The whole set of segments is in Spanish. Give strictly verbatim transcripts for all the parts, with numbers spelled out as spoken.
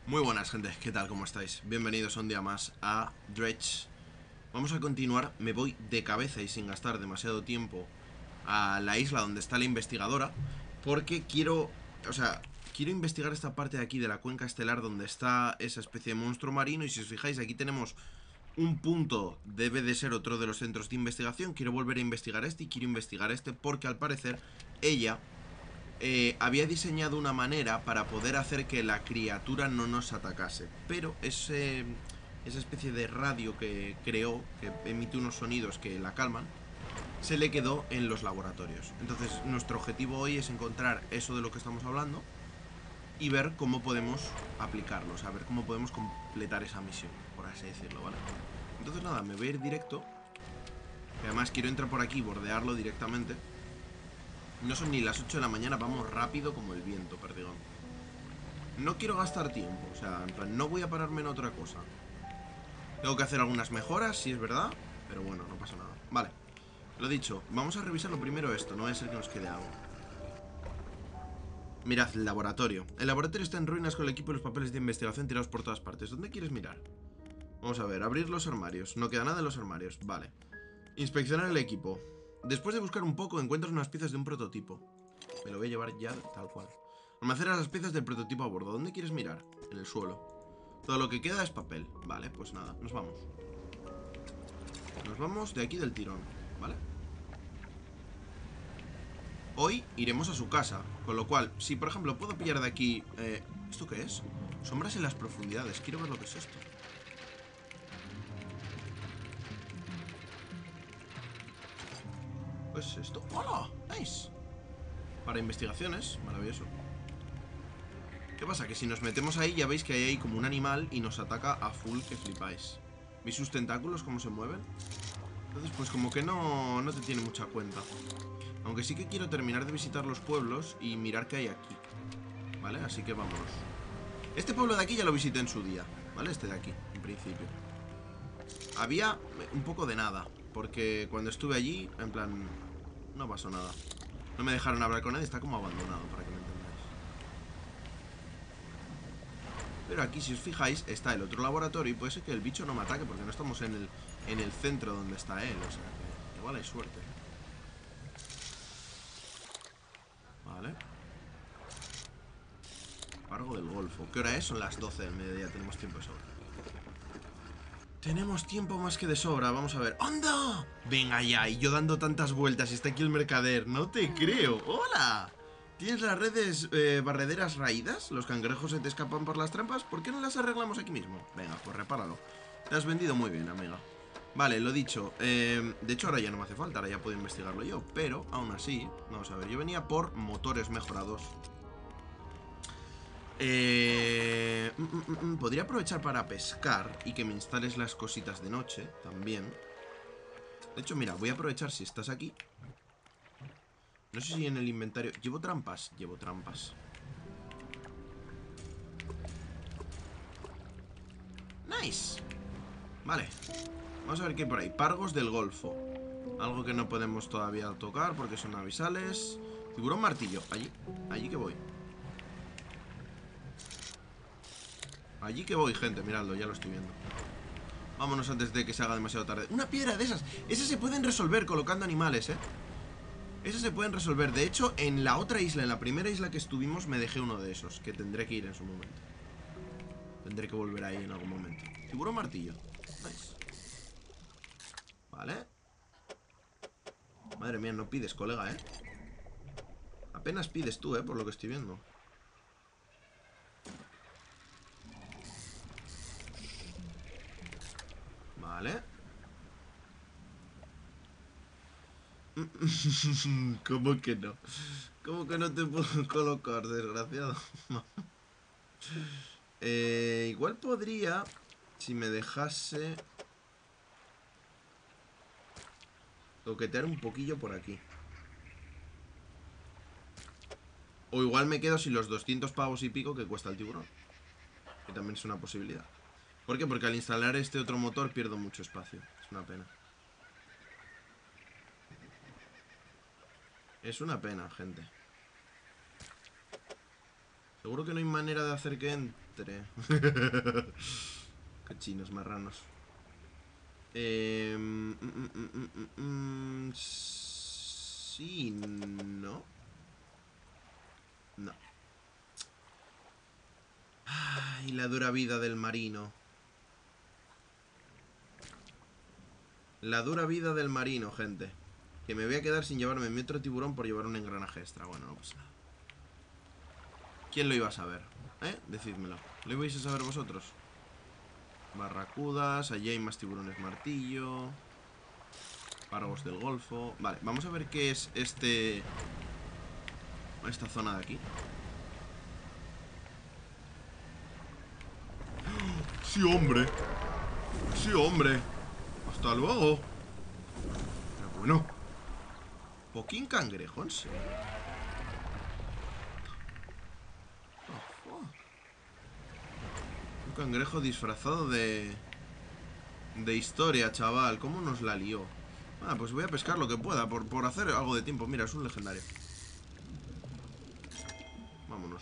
Muy buenas, gente, ¿qué tal? ¿Cómo estáis? Bienvenidos un día más a Dredge. Vamos a continuar, me voy de cabeza y sin gastar demasiado tiempo a la isla donde está la investigadora, porque quiero, o sea, quiero investigar esta parte de aquí de la cuenca estelar donde está esa especie de monstruo marino. Y si os fijáis, aquí tenemos un punto, debe de ser otro de los centros de investigación. Quiero volver a investigar este y quiero investigar este porque al parecer ella... Eh, había diseñado una manera para poder hacer que la criatura no nos atacase. Pero ese, esa especie de radio que creó, que emite unos sonidos que la calman, se le quedó en los laboratorios. Entonces nuestro objetivo hoy es encontrar eso de lo que estamos hablando y ver cómo podemos aplicarlo, o sea, ver cómo podemos completar esa misión, por así decirlo, ¿vale? Entonces nada, me voy a ir directo, que además quiero entrar por aquí y bordearlo directamente. No son ni las ocho de la mañana, vamos rápido como el viento, perdigón. No quiero gastar tiempo, o sea, en plan, no voy a pararme en otra cosa. Tengo que hacer algunas mejoras, sí es verdad, pero bueno, no pasa nada. Vale, lo dicho, vamos a revisar lo primero esto, no va a ser que nos quede algo. Mirad, el laboratorio. El laboratorio está en ruinas con el equipo y los papeles de investigación tirados por todas partes. ¿Dónde quieres mirar? Vamos a ver, abrir los armarios. No queda nada en los armarios, vale. Inspeccionar el equipo. Después de buscar un poco, encuentras unas piezas de un prototipo. Me lo voy a llevar ya tal cual. Almacenas las piezas del prototipo a bordo. ¿Dónde quieres mirar? En el suelo. Todo lo que queda es papel. Vale, pues nada, nos vamos. Nos vamos de aquí del tirón, ¿vale? Hoy iremos a su casa, con lo cual, si por ejemplo puedo pillar de aquí... Eh, ¿Esto qué es? Sombras en las profundidades. Quiero ver lo que es esto. Pues esto... ¡Hola! ¡Nice! Para investigaciones, maravilloso. ¿Qué pasa? Que si nos metemos ahí ya veis que hay ahí como un animal y nos ataca a full que flipáis. ¿Veis sus tentáculos cómo se mueven? Entonces pues como que no, no te tiene mucha cuenta. Aunque sí que quiero terminar de visitar los pueblos y mirar qué hay aquí, ¿vale? Así que vámonos. Este pueblo de aquí ya lo visité en su día, ¿vale? Este de aquí, en principio. Había un poco de nada, porque cuando estuve allí, en plan, no pasó nada. No me dejaron hablar con nadie, está como abandonado, para que me entendáis. Pero aquí, si os fijáis, está el otro laboratorio y puede ser que el bicho no me ataque porque no estamos en el, en el centro donde está él, o sea que igual hay suerte. Vale. Pargo del Golfo. ¿Qué hora es? Son las doce del mediodía, tenemos tiempo de sobra. Tenemos tiempo más que de sobra, vamos a ver. ¡Anda! Venga ya, y yo dando tantas vueltas y está aquí el mercader. No te creo. ¡Hola! ¿Tienes las redes eh, barrederas raídas? ¿Los cangrejos se te escapan por las trampas? ¿Por qué no las arreglamos aquí mismo? Venga, pues repáralo. Te has vendido muy bien, amiga. Vale, lo dicho. Eh, de hecho, ahora ya no me hace falta, ahora ya puedo investigarlo yo. Pero, aún así, vamos a ver. Yo venía por motores mejorados. Eh, mm, mm, mm, podría aprovechar para pescar y que me instales las cositas de noche también. De hecho, mira, voy a aprovechar si estás aquí. No sé si en el inventario... ¿Llevo trampas? Llevo trampas. ¡Nice! Vale. Vamos a ver qué hay por ahí. Pargos del Golfo. Algo que no podemos todavía tocar porque son avisales. Tiburón martillo. Allí. Allí que voy. Allí que voy, gente. Miradlo, ya lo estoy viendo. Vámonos antes de que se haga demasiado tarde. Una piedra de esas. Esas se pueden resolver colocando animales, ¿eh? Esas se pueden resolver. De hecho, en la otra isla, en la primera isla que estuvimos, me dejé uno de esos, que tendré que ir en su momento. Tendré que volver ahí en algún momento. Tiburón martillo. Nice. Vale. Madre mía, no pides, colega, ¿eh? Apenas pides tú, ¿eh? Por lo que estoy viendo. Vale. ¿Cómo que no? ¿Cómo que no te puedo colocar, desgraciado? eh, igual podría, si me dejase, toquetear un poquillo por aquí. O igual me quedo sin los doscientos pavos y pico que cuesta el tiburón. Que también es una posibilidad. ¿Por qué? Porque al instalar este otro motor pierdo mucho espacio. Es una pena. Es una pena, gente. Seguro que no hay manera de hacer que entre. Cochinos marranos. Eh, mm, mm, mm, mm, mm, sí, no. No. Ay, la dura vida del marino. La dura vida del marino, gente. Que me voy a quedar sin llevarme mi otro tiburón por llevar un engranaje extra. Bueno, no pasa nada. ¿Quién lo iba a saber? ¿Eh? Decídmelo. ¿Lo ibais a saber vosotros? Barracudas, allí hay más tiburones martillo. Pargos del Golfo. Vale, vamos a ver qué es este... esta zona de aquí. ¡Sí, hombre! ¡Sí, hombre! ¡Hasta luego! Pero bueno. ¿Poquín cangrejo? ¿En serio? Oh, oh. Un cangrejo disfrazado de... de historia, chaval. ¿Cómo nos la lió? Ah, pues voy a pescar lo que pueda por, por hacer algo de tiempo. Mira, es un legendario. Vámonos.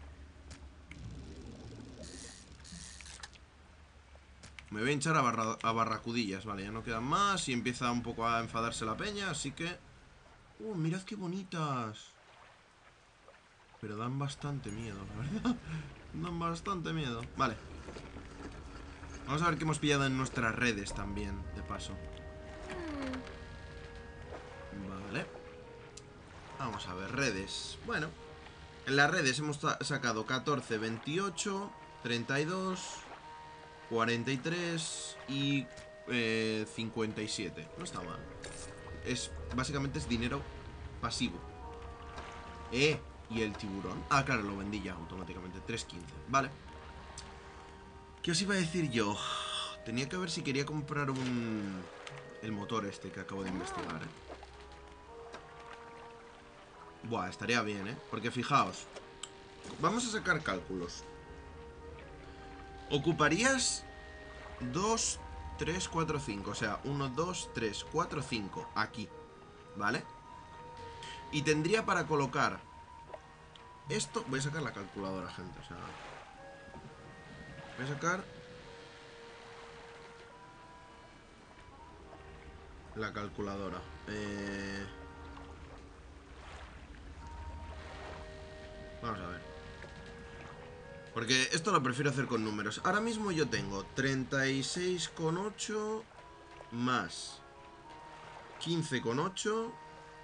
Me voy a hinchar a, barra, a barracudillas. Vale, ya no quedan más. Y empieza un poco a enfadarse la peña. Así que... ¡Uh, mirad qué bonitas! Pero dan bastante miedo, la verdad. Dan bastante miedo. Vale. Vamos a ver qué hemos pillado en nuestras redes también, de paso. Vale. Vamos a ver, redes. Bueno, en las redes hemos sacado catorce, veintiocho, treinta y dos, cuarenta y tres y eh, cincuenta y siete. No está mal. Es, básicamente es dinero pasivo. Eh, y el tiburón. Ah, claro, lo vendí ya automáticamente. tres quince. Vale. ¿Qué os iba a decir yo? Tenía que ver si quería comprar un... el motor este que acabo de investigar, ¿eh? Buah, estaría bien, ¿eh? Porque fijaos, vamos a sacar cálculos. Ocuparías dos, tres, cuatro, cinco. O sea, uno, dos, tres, cuatro, cinco. Aquí, ¿vale? Y tendría para colocar esto. Voy a sacar la calculadora, gente. O sea, voy a sacar la calculadora. Eh... Vamos a ver. Porque esto lo prefiero hacer con números. Ahora mismo yo tengo treinta y seis coma ocho más quince coma ocho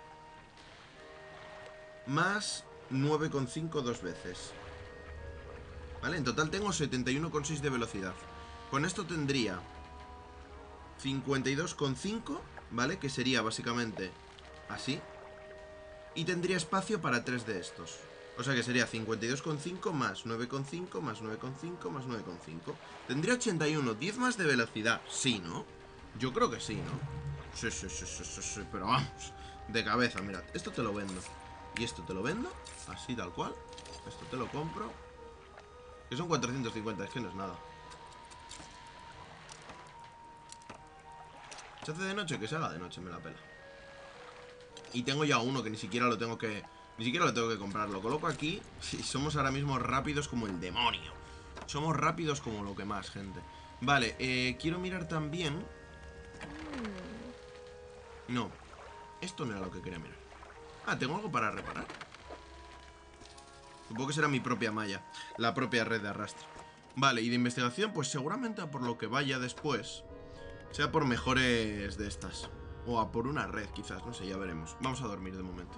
más nueve coma cinco dos veces. ¿Vale? En total tengo setenta y uno coma seis de velocidad. Con esto tendría cincuenta y dos coma cinco, ¿vale? Que sería básicamente así. Y tendría espacio para tres de estos. O sea que sería cincuenta y dos coma cinco más nueve coma cinco más nueve coma cinco más nueve coma cinco. Tendría ochenta y uno, diez más de velocidad. Sí, ¿no? Yo creo que sí, ¿no? Sí, sí, sí, sí, sí, sí. Pero vamos, de cabeza, mirad. Esto te lo vendo. Y esto te lo vendo, así tal cual. Esto te lo compro. Que son cuatrocientos cincuenta, es que no es nada. ¿Se hace de noche? Que se haga de noche, me la pela. Y tengo ya uno que ni siquiera lo tengo que... Ni siquiera lo tengo que comprar. Lo coloco aquí y somos ahora mismo rápidos como el demonio. Somos rápidos como lo que más, gente. Vale, eh, quiero mirar también... No, esto no era lo que quería mirar. Ah, ¿tengo algo para reparar? Supongo que será mi propia malla. La propia red de arrastre. Vale, y de investigación, pues seguramente a por lo que vaya después sea por mejores de estas. O a por una red, quizás, no sé, ya veremos. Vamos a dormir de momento.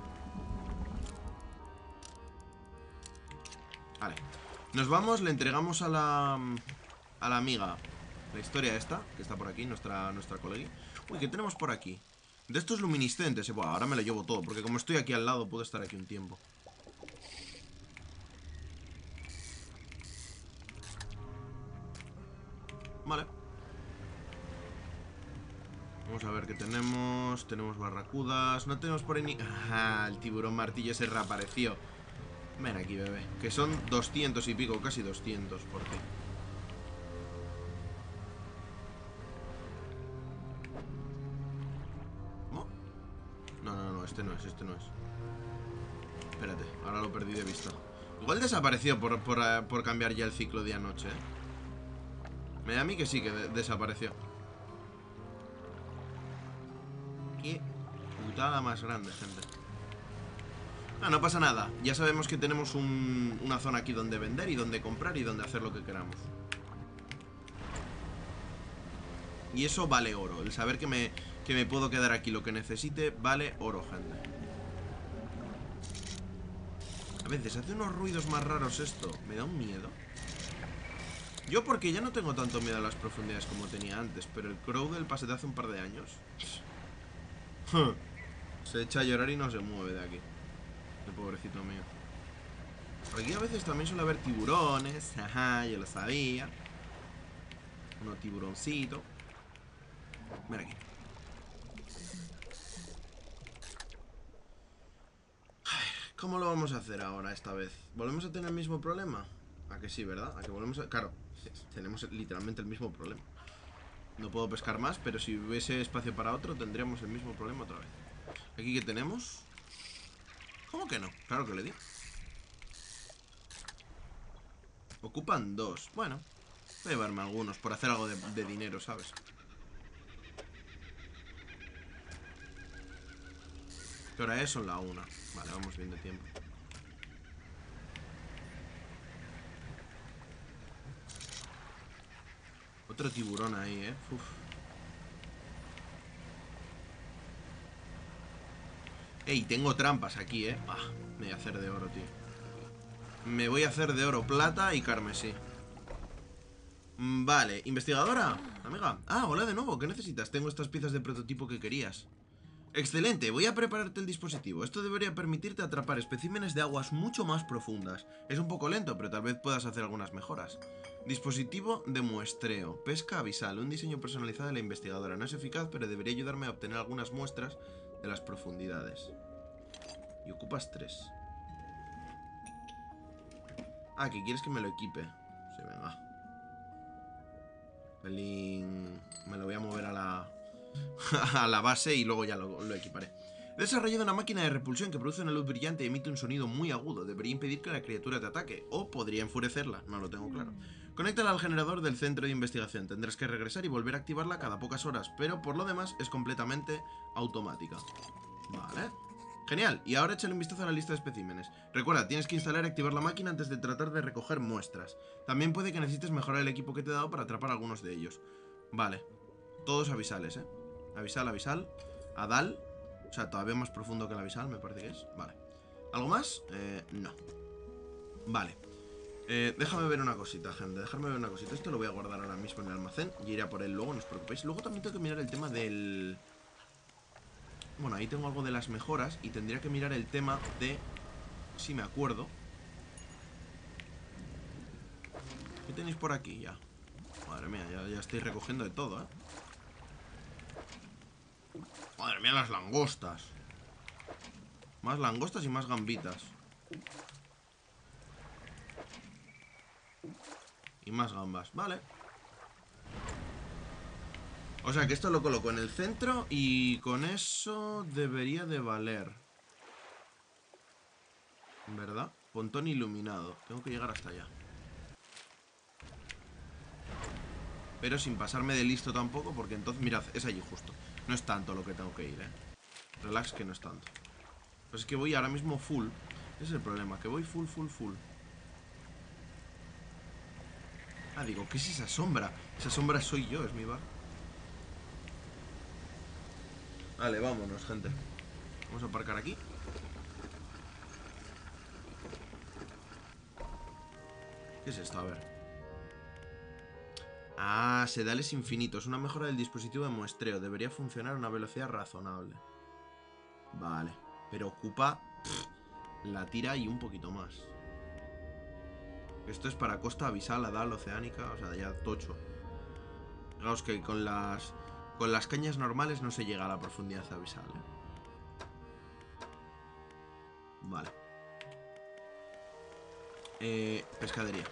Vale. Nos vamos, le entregamos a la... a la amiga la historia esta, que está por aquí, nuestra, nuestra colega. Uy, ¿qué tenemos por aquí? De estos luminiscentes. Bueno, ahora me lo llevo todo, porque como estoy aquí al lado, puedo estar aquí un tiempo. Vale. Vamos a ver qué tenemos. Tenemos barracudas. No tenemos por ahí ni... ¡Ah! El tiburón martillo se reapareció. Ven aquí, bebé. Que son doscientos y pico, casi doscientos por ti. ¿No? No, no, no, este no es, este no es. Espérate, ahora lo perdí de vista. Igual desapareció por, por, uh, por cambiar ya el ciclo día-noche, ¿eh? Me da a mí que sí, que de desapareció. Qué putada más grande, gente. No, no pasa nada. Ya sabemos que tenemos un, una zona aquí donde vender y donde comprar y donde hacer lo que queramos. Y eso vale oro. El saber que me, que me puedo quedar aquí lo que necesite vale oro, gente. A veces hace unos ruidos más raros esto. Me da un miedo. Yo porque ya no tengo tanto miedo a las profundidades como tenía antes. Pero el Crow del pase de hace un par de años se echa a llorar y no se mueve de aquí. El pobrecito mío. Por aquí a veces también suele haber tiburones. Ajá, yo lo sabía. Uno tiburoncito. Mira aquí. ¿Cómo lo vamos a hacer ahora esta vez? ¿Volvemos a tener el mismo problema? ¿A que sí, verdad? ¿A que volvemos a...? Claro, tenemos literalmente el mismo problema. No puedo pescar más, pero si hubiese espacio para otro tendríamos el mismo problema otra vez. ¿Aquí qué tenemos? ¿Cómo que no? Claro que le di. Ocupan dos. Bueno, voy a llevarme algunos por hacer algo de, de dinero, ¿sabes? ¿Qué hora es? Son la una. Vale, vamos bien de tiempo. Otro tiburón ahí, ¿eh? Uf. Ey, tengo trampas aquí, ¿eh? Ah, me voy a hacer de oro, tío. Me voy a hacer de oro, plata y carmesí. Vale, investigadora, amiga. Ah, hola de nuevo, ¿qué necesitas? Tengo estas piezas de prototipo que querías. Excelente, voy a prepararte el dispositivo. Esto debería permitirte atrapar especímenes de aguas mucho más profundas. Es un poco lento, pero tal vez puedas hacer algunas mejoras. Dispositivo de muestreo. Pesca abisal. Un diseño personalizado de la investigadora. No es eficaz, pero debería ayudarme a obtener algunas muestras de las profundidades. Y ocupas tres. Ah, que quieres que me lo equipe. Sí, venga. Pelín... Me lo voy a mover a la... a la base y luego ya lo, lo equiparé. He desarrollado una máquina de repulsión que produce una luz brillante y emite un sonido muy agudo. Debería impedir que la criatura te ataque, o podría enfurecerla, no lo tengo claro. Conéctala al generador del centro de investigación. Tendrás que regresar y volver a activarla cada pocas horas, pero por lo demás es completamente automática. Vale. Genial, y ahora échale un vistazo a la lista de especímenes. Recuerda, tienes que instalar y activar la máquina antes de tratar de recoger muestras. También puede que necesites mejorar el equipo que te he dado para atrapar algunos de ellos. Vale. Todos avisales, eh. Avisal, avisal. Adal. O sea, todavía más profundo que el avisal, me parece que es. Vale. ¿Algo más? Eh, no. Vale. Eh, déjame ver una cosita, gente. Déjame ver una cosita. Esto lo voy a guardar ahora mismo en el almacén y iré a por él luego, no os preocupéis. Luego también tengo que mirar el tema del... Bueno, ahí tengo algo de las mejoras y tendría que mirar el tema de... Si me acuerdo. ¿Qué tenéis por aquí ya? Madre mía, ya, ya estoy recogiendo de todo, ¿eh? Madre mía, las langostas. Más langostas y más gambitas. Y más gambas, vale. O sea que esto lo coloco en el centro y con eso debería de valer. ¿Verdad? Pontón iluminado. Tengo que llegar hasta allá. Pero sin pasarme de listo tampoco, porque entonces, mirad, es allí justo. No es tanto lo que tengo que ir, eh. Relax que no es tanto. Pues es que voy ahora mismo full. Ese es el problema, que voy full, full, full. Ah, digo, ¿qué es esa sombra? Esa sombra soy yo, es mi bar. Vale, vámonos, gente. Vamos a aparcar aquí. ¿Qué es esto? A ver. Ah, sedales infinitos. Una mejora del dispositivo de muestreo. Debería funcionar a una velocidad razonable. Vale. Pero ocupa pff, la tira y un poquito más. Esto es para costa abisal, adal, oceánica. O sea, ya tocho. Fijaos que con las con las cañas normales no se llega a la profundidad abisal, ¿eh? Vale. Eh, pescadería.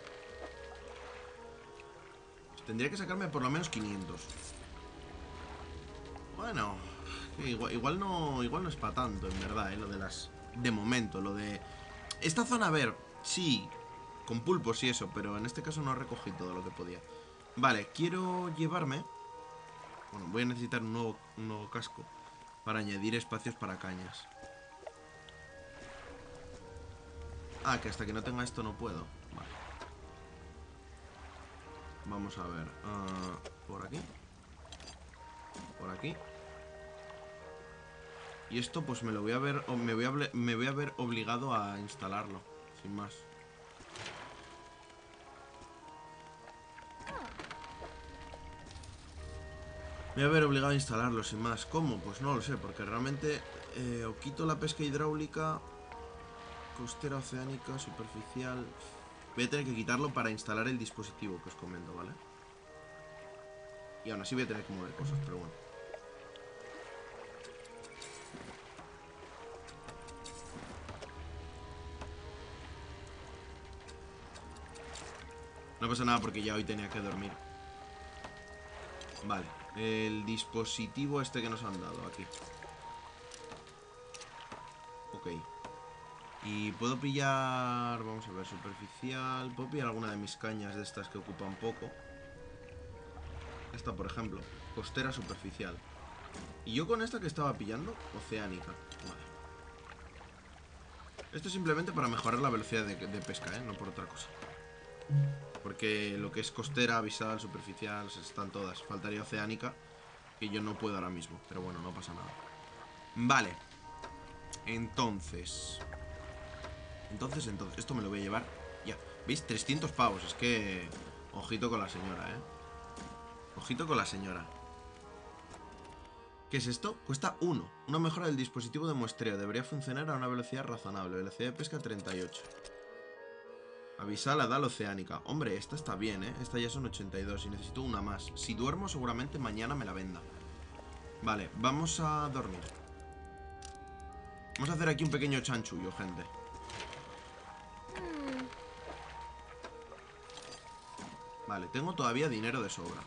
Tendría que sacarme por lo menos quinientos. Bueno, igual, igual no igual no es para tanto, en verdad, ¿eh? Lo de las... De momento, lo de... Esta zona, a ver, Sí, con pulpos y eso, pero en este caso no recogí todo lo que podía. Vale, quiero llevarme... Bueno, voy a necesitar un nuevo, un nuevo casco para añadir espacios para cañas. Ah, que hasta que no tenga esto no puedo. Vale. Vamos a ver. Uh, por aquí. Por aquí. Y esto pues me lo voy a ver... Me voy a, me voy a ver obligado a instalarlo. Sin más. Me voy a ver obligado a instalarlo, sin más. ¿Cómo? Pues no lo sé, porque realmente eh, o quito la pesca hidráulica, costera oceánica, superficial... Voy a tener que quitarlo para instalar el dispositivo que os comento, ¿vale? Y aún así voy a tener que mover cosas, pero bueno. No pasa nada porque ya hoy tenía que dormir. Vale, el dispositivo este que nos han dado aquí. Ok. Y puedo pillar... Vamos a ver, superficial. Puedo pillar alguna de mis cañas de estas que ocupan poco. Esta, por ejemplo. Costera superficial. Y yo con esta que estaba pillando, oceánica. Vale. Esto es simplemente para mejorar la velocidad de, de pesca, ¿eh? No por otra cosa. Porque lo que es costera, abisal, superficial, están todas. Faltaría oceánica, que yo no puedo ahora mismo. Pero bueno, no pasa nada. Vale. Entonces... Entonces, entonces, esto me lo voy a llevar ya. ¿Veis? trescientos pavos, es que... Ojito con la señora, ¿eh? Ojito con la señora. ¿Qué es esto? Cuesta uno. Una mejora del dispositivo de muestreo. Debería funcionar a una velocidad razonable. Velocidad de pesca treinta y ocho. Avisal a Dal oceánica. Hombre, esta está bien, ¿eh? Esta ya son ochenta y dos y necesito una más. Si duermo, seguramente mañana me la venda. Vale, vamos a dormir. Vamos a hacer aquí un pequeño chanchullo, gente. Vale, tengo todavía dinero de sobra.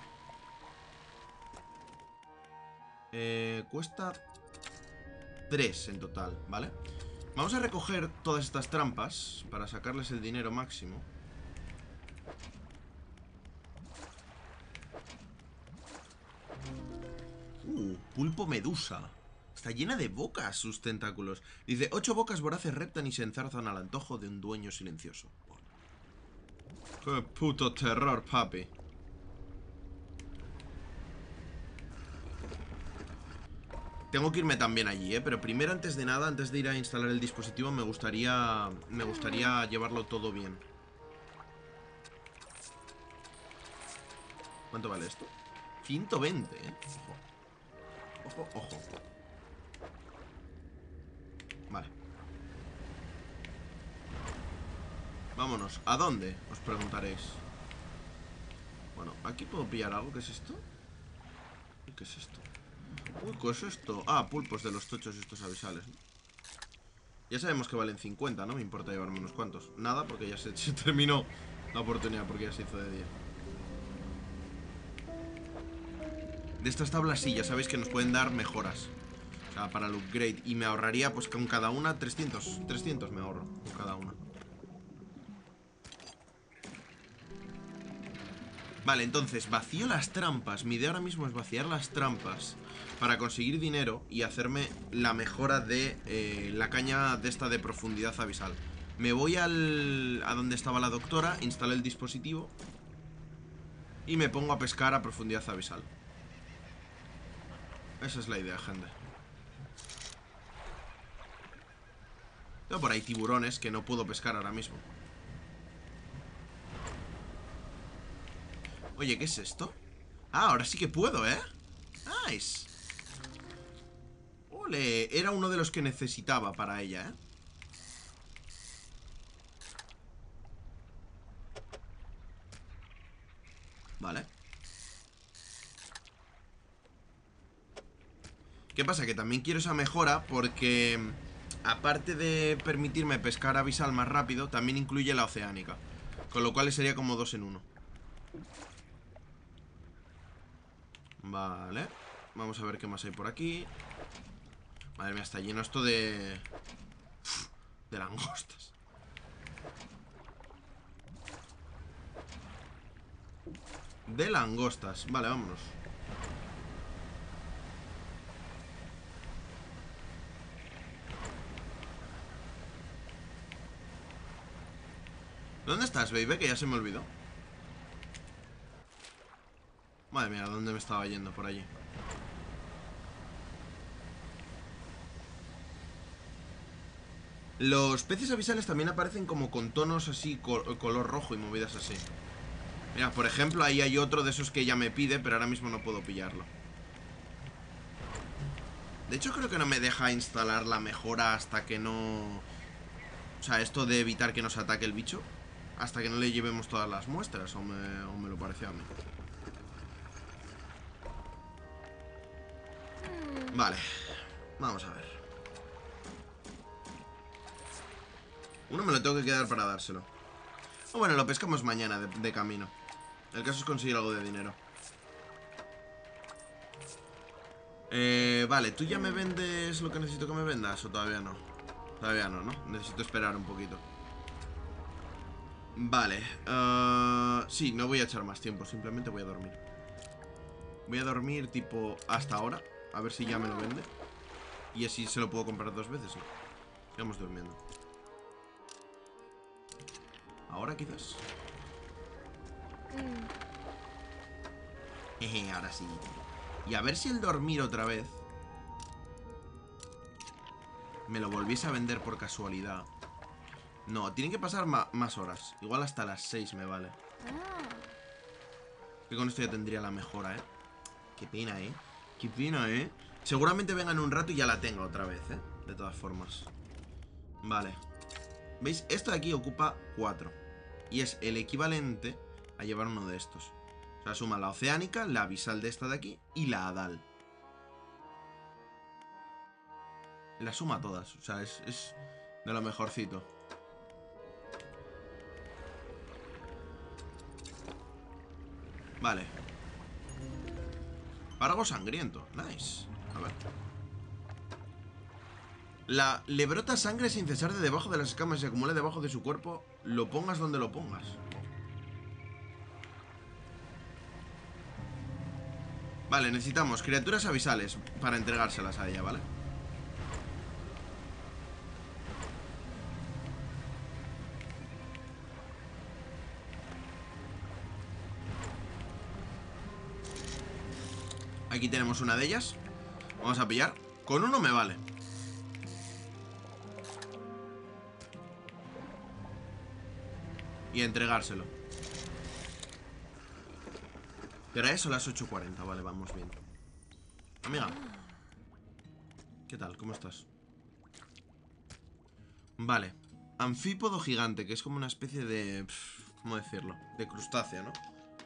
Eh, cuesta tres en total, ¿vale? Vamos a recoger todas estas trampas para sacarles el dinero máximo. Uh, pulpo medusa. Está llena de bocas sus tentáculos. Dice, ocho bocas voraces reptan y se enzarzan al antojo de un dueño silencioso. ¡Qué puto terror, papi! Tengo que irme también allí, ¿eh? Pero primero, antes de nada, antes de ir a instalar el dispositivo, me gustaría... Me gustaría llevarlo todo bien. ¿Cuánto vale esto? ciento veinte, ¿eh? Ojo. Ojo, ojo. Vale. Vámonos. ¿A dónde? Os preguntaréis. Bueno, aquí puedo pillar algo. ¿Qué es esto? ¿Qué es esto? Uy, ¿qué es esto? Ah, pulpos de los tochos estos abisales, ¿no? Ya sabemos que valen cincuenta, no me importa llevarme unos cuantos. Nada, porque ya se, se terminó la oportunidad, porque ya se hizo de día. De estas tablas sí, ya sabéis que nos pueden dar mejoras. O sea, para el upgrade. Y me ahorraría, pues con cada una, trescientos. trescientos me ahorro con cada una. Vale, entonces, vacío las trampas. Mi idea ahora mismo es vaciar las trampas para conseguir dinero y hacerme la mejora de eh, la caña de esta de profundidad abisal. Me voy al, a donde estaba la doctora, instalo el dispositivo y me pongo a pescar a profundidad abisal. Esa es la idea, gente. Tengo por ahí tiburones que no puedo pescar ahora mismo. Oye, ¿qué es esto? Ah, ahora sí que puedo, ¿eh? Nice. Ole, era uno de los que necesitaba para ella, ¿eh? Vale. ¿Qué pasa? Que también quiero esa mejora porque, aparte de permitirme pescar abisal más rápido, también incluye la oceánica. Con lo cual sería como dos en uno. Vale. Vamos a ver qué más hay por aquí. Madre mía, está lleno esto de... de langostas. de langostas. Vale, vámonos. ¿Dónde estás, baby? Que ya se me olvidó. Madre mía, ¿dónde me estaba yendo? Por allí. Los peces avisales también aparecen como con tonos así, col color rojo y movidas así. Mira, por ejemplo, ahí hay otro de esos que ella me pide, pero ahora mismo no puedo pillarlo. De hecho, creo que no me deja instalar la mejora hasta que no... O sea, esto de evitar que nos ataque el bicho, hasta que no le llevemos todas las muestras, o me, o me lo pareció a mí. Vale, vamos a ver. Uno me lo tengo que quedar para dárselo. O bueno, lo pescamos mañana de, de camino. El caso es conseguir algo de dinero. Eh, vale, ¿tú ya me vendes lo que necesito que me vendas o todavía no? Todavía no, ¿no? Necesito esperar un poquito. Vale, uh, sí, no voy a echar más tiempo, simplemente voy a dormir. Voy a dormir tipo hasta ahora, a ver si ya me lo vende. Y así se lo puedo comprar dos veces, ¿no? Sigamos durmiendo. Ahora quizás. Jeje, ahora sí. Y a ver si el dormir otra vez me lo volviese a vender por casualidad. No, tienen que pasar ma más horas. Igual hasta las seis me vale. Que con esto ya tendría la mejora, ¿eh? Qué pena, ¿eh? Qué pena, ¿eh? Seguramente vengan un rato y ya la tenga otra vez, ¿eh? De todas formas. Vale. ¿Veis? Esto de aquí ocupa cuatro. Y es el equivalente a llevar uno de estos. O sea, suma la oceánica, la abisal de esta de aquí y la adal. La suma todas. O sea, es, es de lo mejorcito. Vale. Pargo sangriento. Nice. A ver. La, le brota sangre sin cesar de debajo de las escamas y se acumula debajo de su cuerpo. Lo pongas donde lo pongas. Vale, necesitamos criaturas abisales para entregárselas a ella, ¿vale? Aquí tenemos una de ellas. Vamos a pillar. Con uno me vale. Y a entregárselo. Y ahora eso, las ocho cuarenta. Vale, vamos bien. Amiga, ¿qué tal? ¿Cómo estás? Vale. Anfípodo gigante, que es como una especie de... ¿Cómo decirlo? De crustácea, ¿no?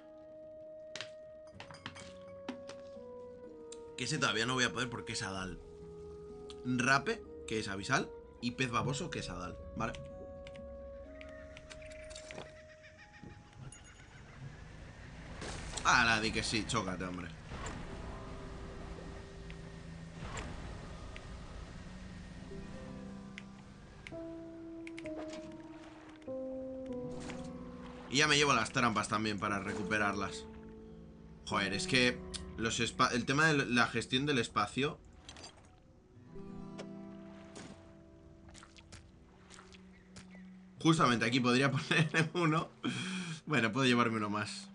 Que ese todavía no voy a poder porque es Adal. Rape, que es abisal. Y pez baboso, que es Adal, ¿vale? Ah, la di que sí, chócate, hombre. Y ya me llevo las trampas también para recuperarlas. Joder, es que los el tema de la gestión del espacio... Justamente aquí podría poner uno. Bueno, puedo llevarme uno más.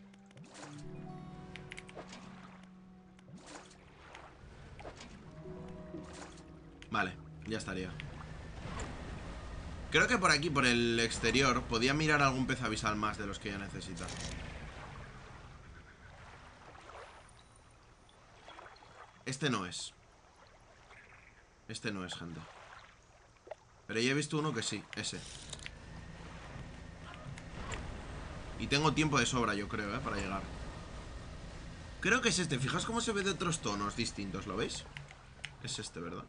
Vale, ya estaría. Creo que por aquí, por el exterior, podía mirar algún pez abisal más de los que ya necesita. Este no es. Este no es, gente. Pero ya he visto uno que sí, ese. Y tengo tiempo de sobra, yo creo, ¿eh? Para llegar. Creo que es este. Fijaos cómo se ve de otros tonos distintos, ¿lo veis? Es este, ¿verdad?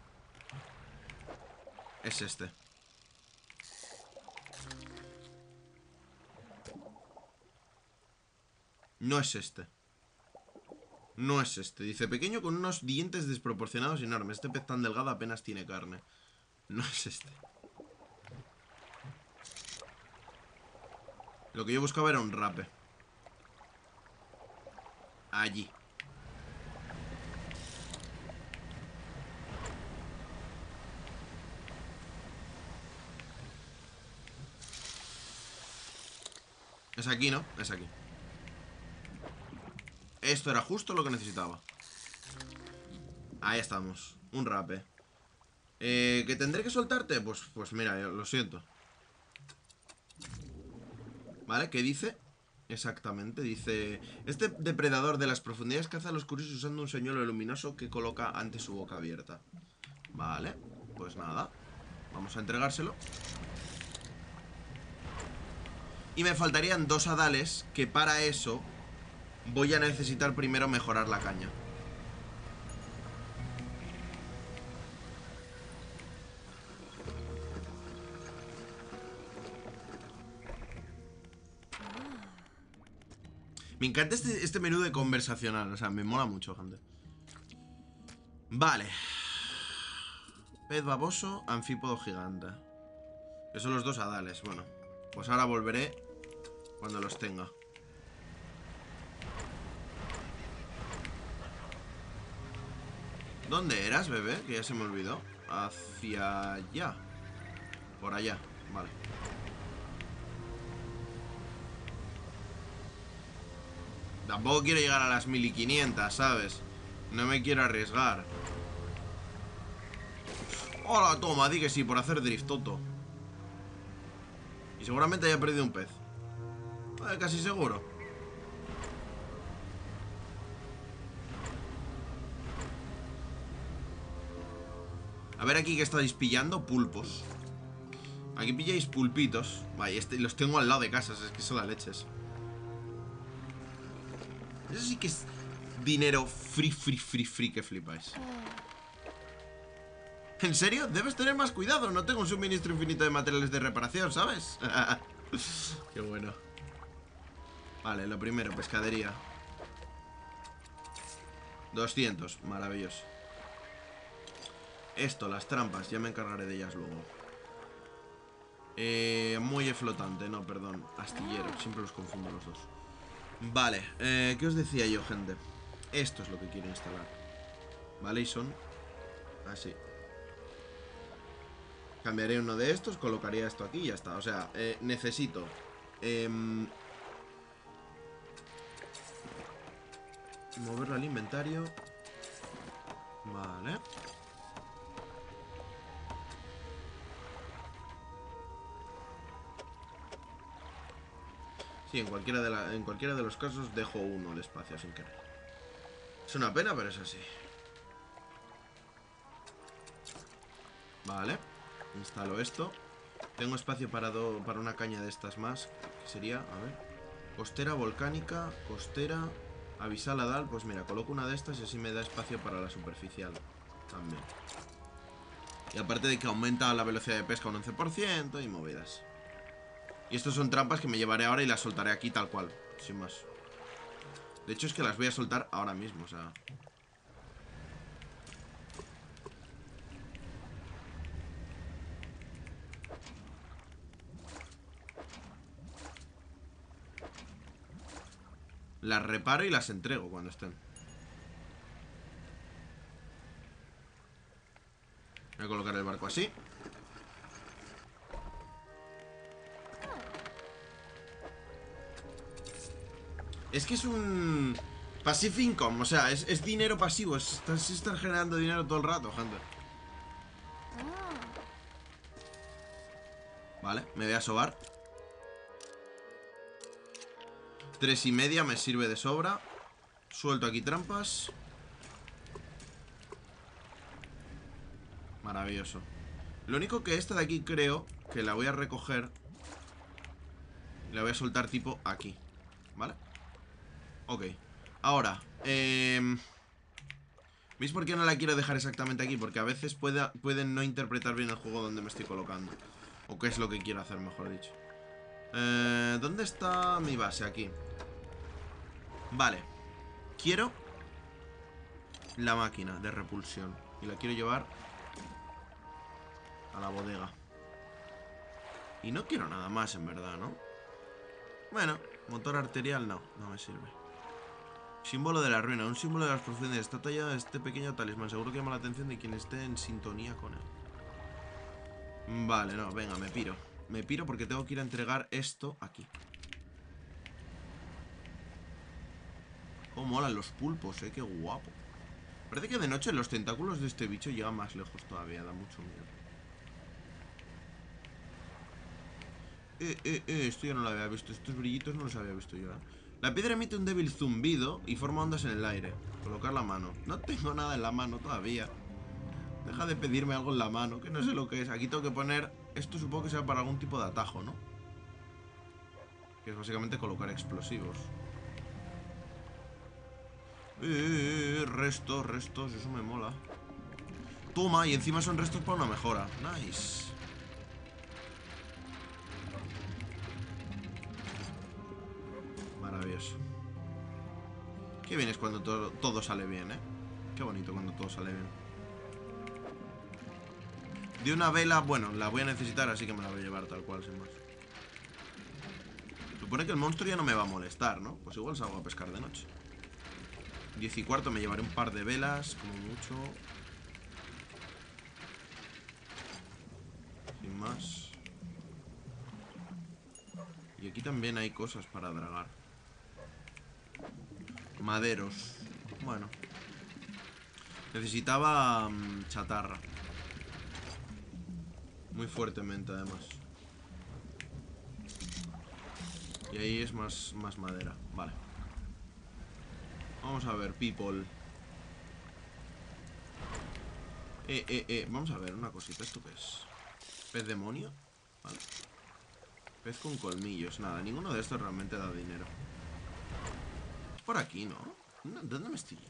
Es este. No es este. No es este. Dice, pequeño con unos dientes desproporcionados y enormes. Este pez tan delgado apenas tiene carne. No es este. Lo que yo buscaba era un rape. allí. Es aquí, ¿no? Es aquí. Esto era justo lo que necesitaba. Ahí estamos. Un rape. Eh, ¿que tendré que soltarte? Pues, pues mira, lo siento. ¿Vale? ¿Qué dice? Exactamente, dice: este depredador de las profundidades caza a los curiosos usando un señuelo luminoso que coloca ante su boca abierta. Vale, pues nada. Vamos a entregárselo. Y me faltarían dos adales, que para eso voy a necesitar primero mejorar la caña. Me encanta este, este menú de conversacional. O sea, me mola mucho, gente. Vale. Pez baboso, anfípodo gigante. Esos son los dos adales. Bueno, pues ahora volveré cuando los tenga. ¿Dónde eras, bebé? Que ya se me olvidó. Hacia allá. Por allá, vale. Tampoco quiero llegar a las mil quinientas, ¿sabes? No me quiero arriesgar. Hola, toma, di que sí, por hacer drift, toto. Y seguramente haya perdido un pez. Eh, casi seguro. A ver aquí que estáis pillando pulpos. Aquí pilláis pulpitos. Vaya, este, los tengo al lado de casas, es que son las leches. Eso sí que es dinero free, free, free, free que flipáis. ¿En serio? Debes tener más cuidado. No tengo un suministro infinito de materiales de reparación, ¿sabes? Qué bueno. Vale, lo primero, pescadería. doscientos, maravilloso. Esto, las trampas, ya me encargaré de ellas luego. Eh, muelle flotante, no, perdón. Astillero, siempre los confundo los dos. Vale, eh, ¿qué os decía yo, gente? Esto es lo que quiero instalar. Vale, y son así. Cambiaré uno de estos, colocaría esto aquí y ya está. O sea, eh, necesito eh, moverlo al inventario. Vale. Sí, en cualquiera, de la, en cualquiera de los casos dejo uno de espacio sin querer. Es una pena, pero es así. Vale. Instalo esto. Tengo espacio para, do, para una caña de estas más. Que sería, a ver, costera volcánica, costera, avisal adal. Pues mira, coloco una de estas y así me da espacio para la superficial también. Y aparte de que aumenta la velocidad de pesca un once por ciento y movidas. Y estos son trampas que me llevaré ahora y las soltaré aquí tal cual, sin más. De hecho es que las voy a soltar ahora mismo, o sea... Las reparo y las entrego cuando estén. Voy a colocar el barco así. Es que es un... passive income, o sea, es, es dinero pasivo. Es estar, es estar generando dinero todo el rato, gente. Vale, me voy a sobar. Tres y media me sirve de sobra. Suelto aquí trampas. Maravilloso. Lo único que esta de aquí creo que la voy a recoger. La voy a soltar tipo aquí. ¿Vale? Ok. Ahora, eh... ¿veis por qué no la quiero dejar exactamente aquí? Porque a veces puede, pueden no interpretar bien el juego donde me estoy colocando. O qué es lo que quiero hacer, mejor dicho. Eh, ¿Dónde está mi base? Aquí. Vale. Quiero la máquina de repulsión. Y la quiero llevar a la bodega. Y no quiero nada más, en verdad, ¿no? Bueno, motor arterial no, no me sirve. Símbolo de la ruina, un símbolo de las profundidades. Está tallado este pequeño talismán. Seguro que llama la atención de quien esté en sintonía con él. Vale, no, venga, me piro. Me piro porque tengo que ir a entregar esto aquí. Cómo molan los pulpos, eh, qué guapo. Parece que de noche los tentáculos de este bicho llegan más lejos todavía, da mucho miedo. Eh, eh, eh, esto yo no lo había visto. Estos brillitos no los había visto yo, eh. La piedra emite un débil zumbido y forma ondas en el aire. Colocar la mano. No tengo nada en la mano todavía. Deja de pedirme algo en la mano, que no sé lo que es. Aquí tengo que poner... Esto supongo que sea para algún tipo de atajo, ¿no? Que es básicamente colocar explosivos. Eh, eh, eh, restos, restos, eso me mola. Toma, y encima son restos para una mejora. Nice. Maravilloso. Qué bien es cuando todo, todo sale bien, ¿eh? Qué bonito cuando todo sale bien. De una vela, bueno, la voy a necesitar, así que me la voy a llevar tal cual, sin más. Supone que el monstruo ya no me va a molestar, ¿no? Pues igual salgo a pescar de noche. Diez y cuarto, me llevaré un par de velas, como mucho. Sin más. Y aquí también hay cosas para dragar. Maderos. Bueno. Necesitaba um, chatarra. Muy fuertemente, además. Y ahí es más, más madera. Vale. Vamos a ver, people. Eh, eh, eh. Vamos a ver una cosita. ¿Esto qué es? ¿Pez demonio? Vale. Pez con colmillos. Nada, ninguno de estos realmente da dinero. Es por aquí, ¿no? ¿Dónde me estoy?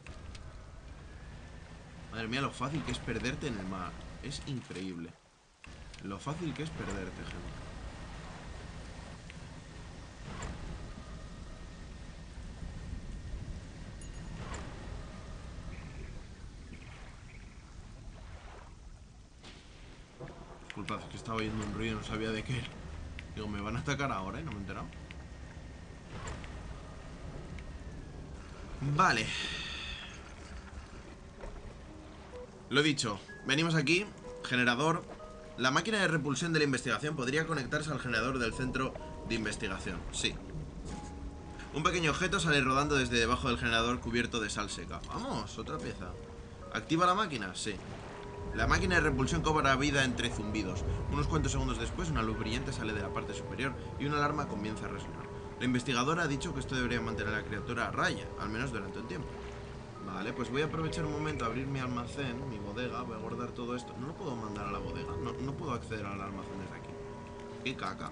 Madre mía, lo fácil que es perderte en el mar. Es increíble. Lo fácil que es perderte, gente. Disculpad, es que estaba oyendo un ruido y no sabía de qué era. Digo, me van a atacar ahora y no me he enterado. Vale. Lo dicho, venimos aquí. Generador. La máquina de repulsión de la investigación podría conectarse al generador del centro de investigación. Sí. Un pequeño objeto sale rodando desde debajo del generador cubierto de sal seca. Vamos, otra pieza. ¿Activa la máquina? Sí. La máquina de repulsión cobra vida entre zumbidos. Unos cuantos segundos después, una luz brillante sale de la parte superior y una alarma comienza a resonar. La investigadora ha dicho que esto debería mantener a la criatura a raya, al menos durante un tiempo. Vale, pues voy a aprovechar un momento a abrir mi almacén, mi bodega. Voy a guardar todo esto. No lo puedo mandar a la bodega. No, no puedo acceder al almacén desde aquí. Qué caca.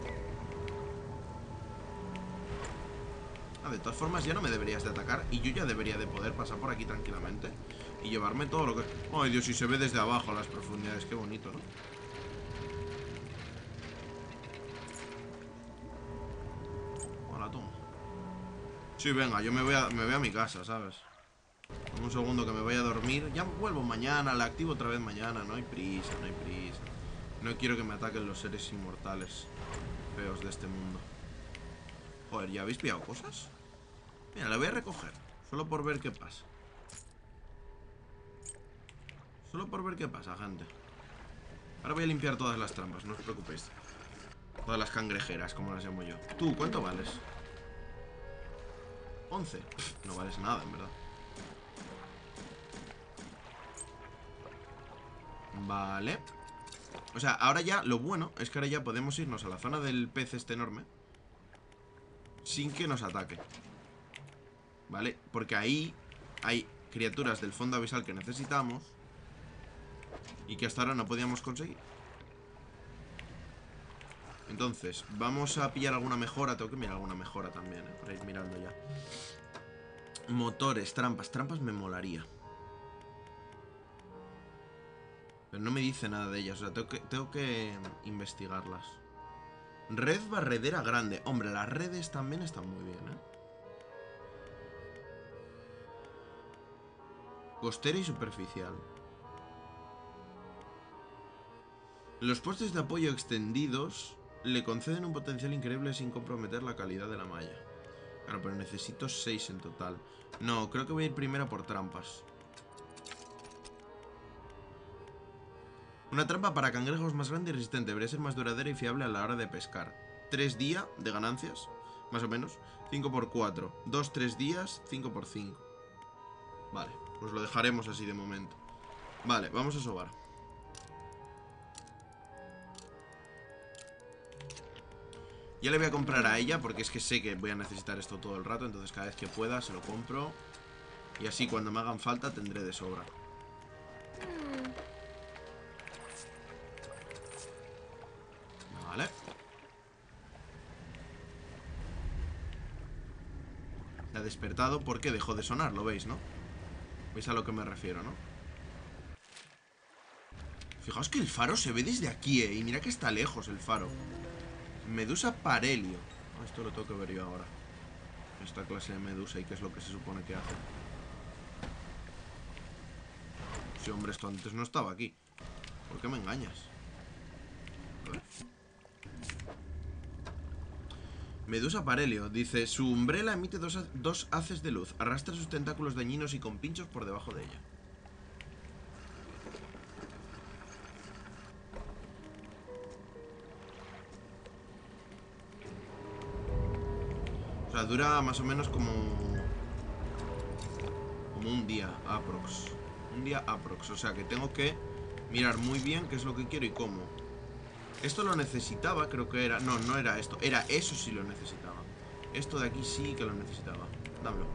Ah, de todas formas ya no me deberías de atacar y yo ya debería de poder pasar por aquí tranquilamente y llevarme todo lo que... Ay, Dios, y se ve desde abajo las profundidades. Qué bonito, ¿no? Hola, tú. Sí, venga, yo me voy a, me voy a mi casa, ¿sabes? Un segundo que me voy a dormir. Ya vuelvo mañana, la activo otra vez mañana. No hay prisa, no hay prisa. No quiero que me ataquen los seres inmortales feos de este mundo. Joder, ¿ya habéis pillado cosas? Mira, la voy a recoger. Solo por ver qué pasa. Solo por ver qué pasa, gente. Ahora voy a limpiar todas las trampas, no os preocupéis. Todas las cangrejeras, como las llamo yo. Tú, ¿cuánto vales? once. Pff, no vales nada, en verdad. Vale. O sea, ahora ya, lo bueno es que ahora ya podemos irnos a la zona del pez este enorme sin que nos ataque. ¿Vale? Porque ahí hay criaturas del fondo abisal que necesitamos y que hasta ahora no podíamos conseguir. Entonces, vamos a pillar alguna mejora. Tengo que mirar alguna mejora también, ¿eh? Para ir mirando ya. Motores, trampas. Trampas me molaría. Pero no me dice nada de ellas. O sea, tengo que, tengo que investigarlas. Red barredera grande. Hombre, las redes también están muy bien, ¿eh? Costera y superficial. Los postes de apoyo extendidos le conceden un potencial increíble sin comprometer la calidad de la malla. Claro, pero necesito seis en total. No, creo que voy a ir primero por trampas. Una trampa para cangrejos más grande y resistente. Debería ser más duradera y fiable a la hora de pescar. Tres días de ganancias, más o menos. cinco por cuatro. Dos, tres días, cinco por cinco. Vale, pues lo dejaremos así de momento. Vale, vamos a sobar. Ya le voy a comprar a ella porque es que sé que voy a necesitar esto todo el rato. Entonces cada vez que pueda se lo compro. Y así cuando me hagan falta tendré de sobra. Vale. La ha despertado porque dejó de sonar, lo veis, ¿no? ¿Veis a lo que me refiero, no? Fijaos que el faro se ve desde aquí, eh. Y mira que está lejos el faro. Medusa parelio. Oh, esto lo tengo que ver yo ahora. Esta clase de medusa y qué es lo que se supone que hace. Sí, hombre, esto antes no estaba aquí. ¿Por qué me engañas? A ver. Medusa parelio. Dice, su umbrela emite dos, dos haces de luz. Arrastra sus tentáculos dañinos y con pinchos por debajo de ella. O sea, dura más o menos como... Como un día, aprox. Un día aprox. O sea que tengo que mirar muy bien qué es lo que quiero y cómo. Esto lo necesitaba, creo que era... No, no era esto. Era eso sí lo necesitaba. Esto de aquí sí que lo necesitaba. Dámelo.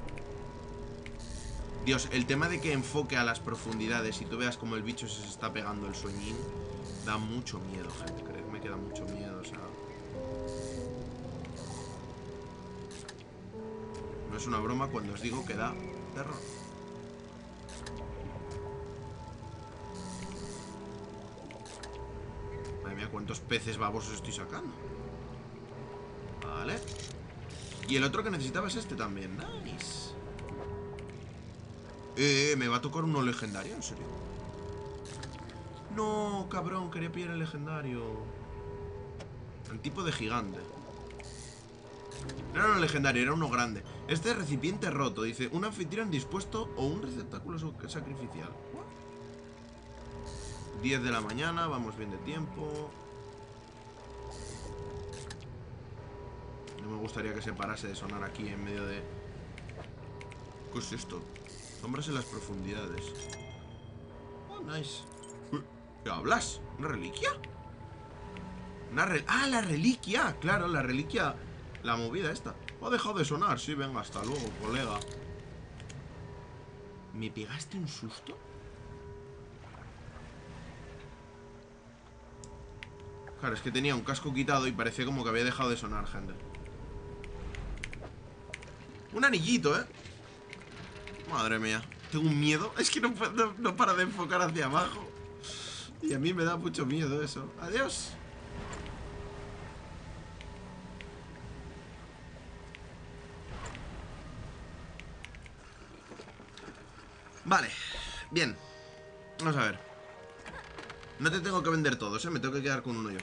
Dios, el tema de que enfoque a las profundidades y tú veas como el bicho se está pegando el sueñín, da mucho miedo, gente. Creedme que da mucho miedo, o sea... No es una broma cuando os digo que da terror. Madre mía, cuántos peces babosos estoy sacando. Vale. Y el otro que necesitaba es este también. Nice. Eh, me va a tocar uno legendario, ¿en serio? No, cabrón, quería pillar el legendario. El tipo de gigante. No era uno legendario, era uno grande. Este recipiente roto, dice, un anfitrión dispuesto o un receptáculo sacrificial. diez de la mañana, vamos bien de tiempo. No me gustaría que se parase de sonar aquí en medio de... ¿Qué es esto? Sombras en las profundidades. Oh, nice. ¿Qué hablas? ¿Una reliquia? Una re... ¡Ah, la reliquia! Claro, la reliquia. La movida esta. Ha dejado de sonar. Sí, venga, hasta luego, colega. ¿Me pegaste un susto? Claro, es que tenía un casco quitado y parecía como que había dejado de sonar, gente. Un anillito, ¿eh? Madre mía. Tengo un miedo. Es que no, no, no para de enfocar hacia abajo. Y a mí me da mucho miedo eso. Adiós. Vale. Bien. Vamos a ver. No te tengo que vender todos, ¿eh? Me tengo que quedar con uno yo.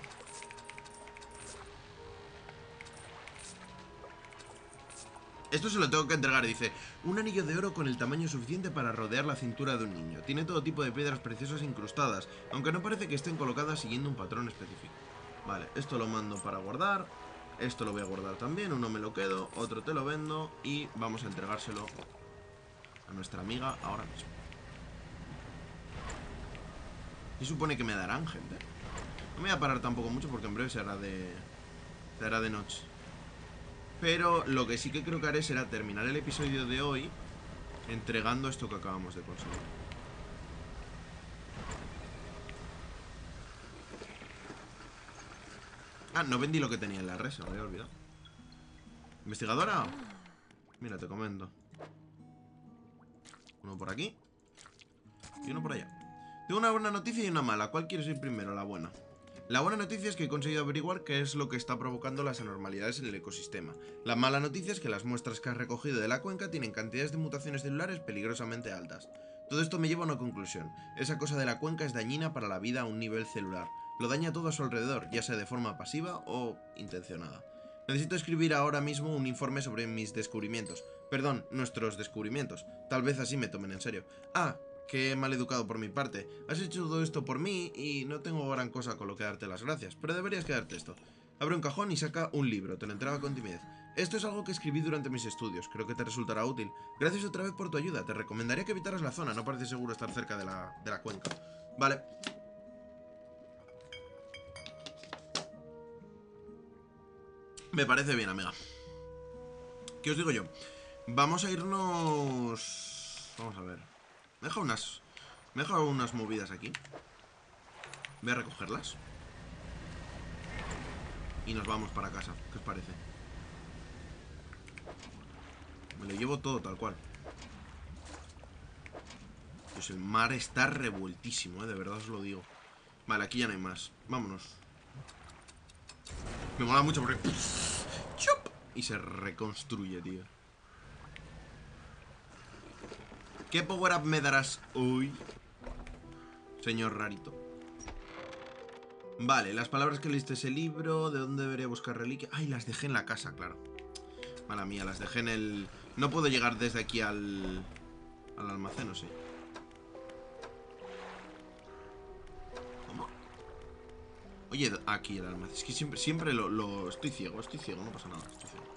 Esto se lo tengo que entregar, dice. Un anillo de oro con el tamaño suficiente para rodear la cintura de un niño. Tiene todo tipo de piedras preciosas incrustadas, aunque no parece que estén colocadas siguiendo un patrón específico. Vale, esto lo mando para guardar. Esto lo voy a guardar también, uno me lo quedo, otro te lo vendo. Y vamos a entregárselo a nuestra amiga ahora mismo. ¿Qué supone que me darán, gente? No me voy a parar tampoco mucho porque en breve será de... será de noche. Pero lo que sí que creo que haré será terminar el episodio de hoy entregando esto que acabamos de conseguir. Ah, no vendí lo que tenía en la red, se me había olvidado. ¿Investigadora? Mira, te comento. Uno por aquí y uno por allá. Tengo una buena noticia y una mala. ¿Cuál quieres ir primero? La buena. La buena noticia es que he conseguido averiguar qué es lo que está provocando las anormalidades en el ecosistema. La mala noticia es que las muestras que has recogido de la cuenca tienen cantidades de mutaciones celulares peligrosamente altas. Todo esto me lleva a una conclusión. Esa cosa de la cuenca es dañina para la vida a un nivel celular. Lo daña todo a su alrededor, ya sea de forma pasiva o intencionada. Necesito escribir ahora mismo un informe sobre mis descubrimientos. Perdón, nuestros descubrimientos. Tal vez así me tomen en serio. Ah, qué mal educado por mi parte. Has hecho todo esto por mí y no tengo gran cosa con lo que darte las gracias, pero deberías quedarte esto. Abre un cajón y saca un libro, te lo entrega con timidez. Esto es algo que escribí durante mis estudios, creo que te resultará útil. Gracias otra vez por tu ayuda, te recomendaría que evitaras la zona, no parece seguro estar cerca de la, de la cuenca. Vale. Me parece bien, amiga. ¿Qué os digo yo? Vamos a irnos... Vamos a ver. Me deja unas... Me deja unas movidas aquí. Voy a recogerlas. Y nos vamos para casa. ¿Qué os parece? Me lo llevo todo tal cual. Pues el mar está revueltísimo, ¿eh? De verdad os lo digo. Vale, aquí ya no hay más. Vámonos. Me mola mucho porque... ¡Chup! Y se reconstruye, tío. ¿Qué power up me darás hoy, señor rarito? Vale, las palabras que leíste ese libro. ¿De dónde debería buscar reliquias? Ay, las dejé en la casa, claro. Mala mía, las dejé en el... No puedo llegar desde aquí al... Al almacén, ¿o sí? ¿Cómo? Oye, aquí el almacén. Es que siempre, siempre lo, lo... Estoy ciego, estoy ciego, no pasa nada. Estoy ciego.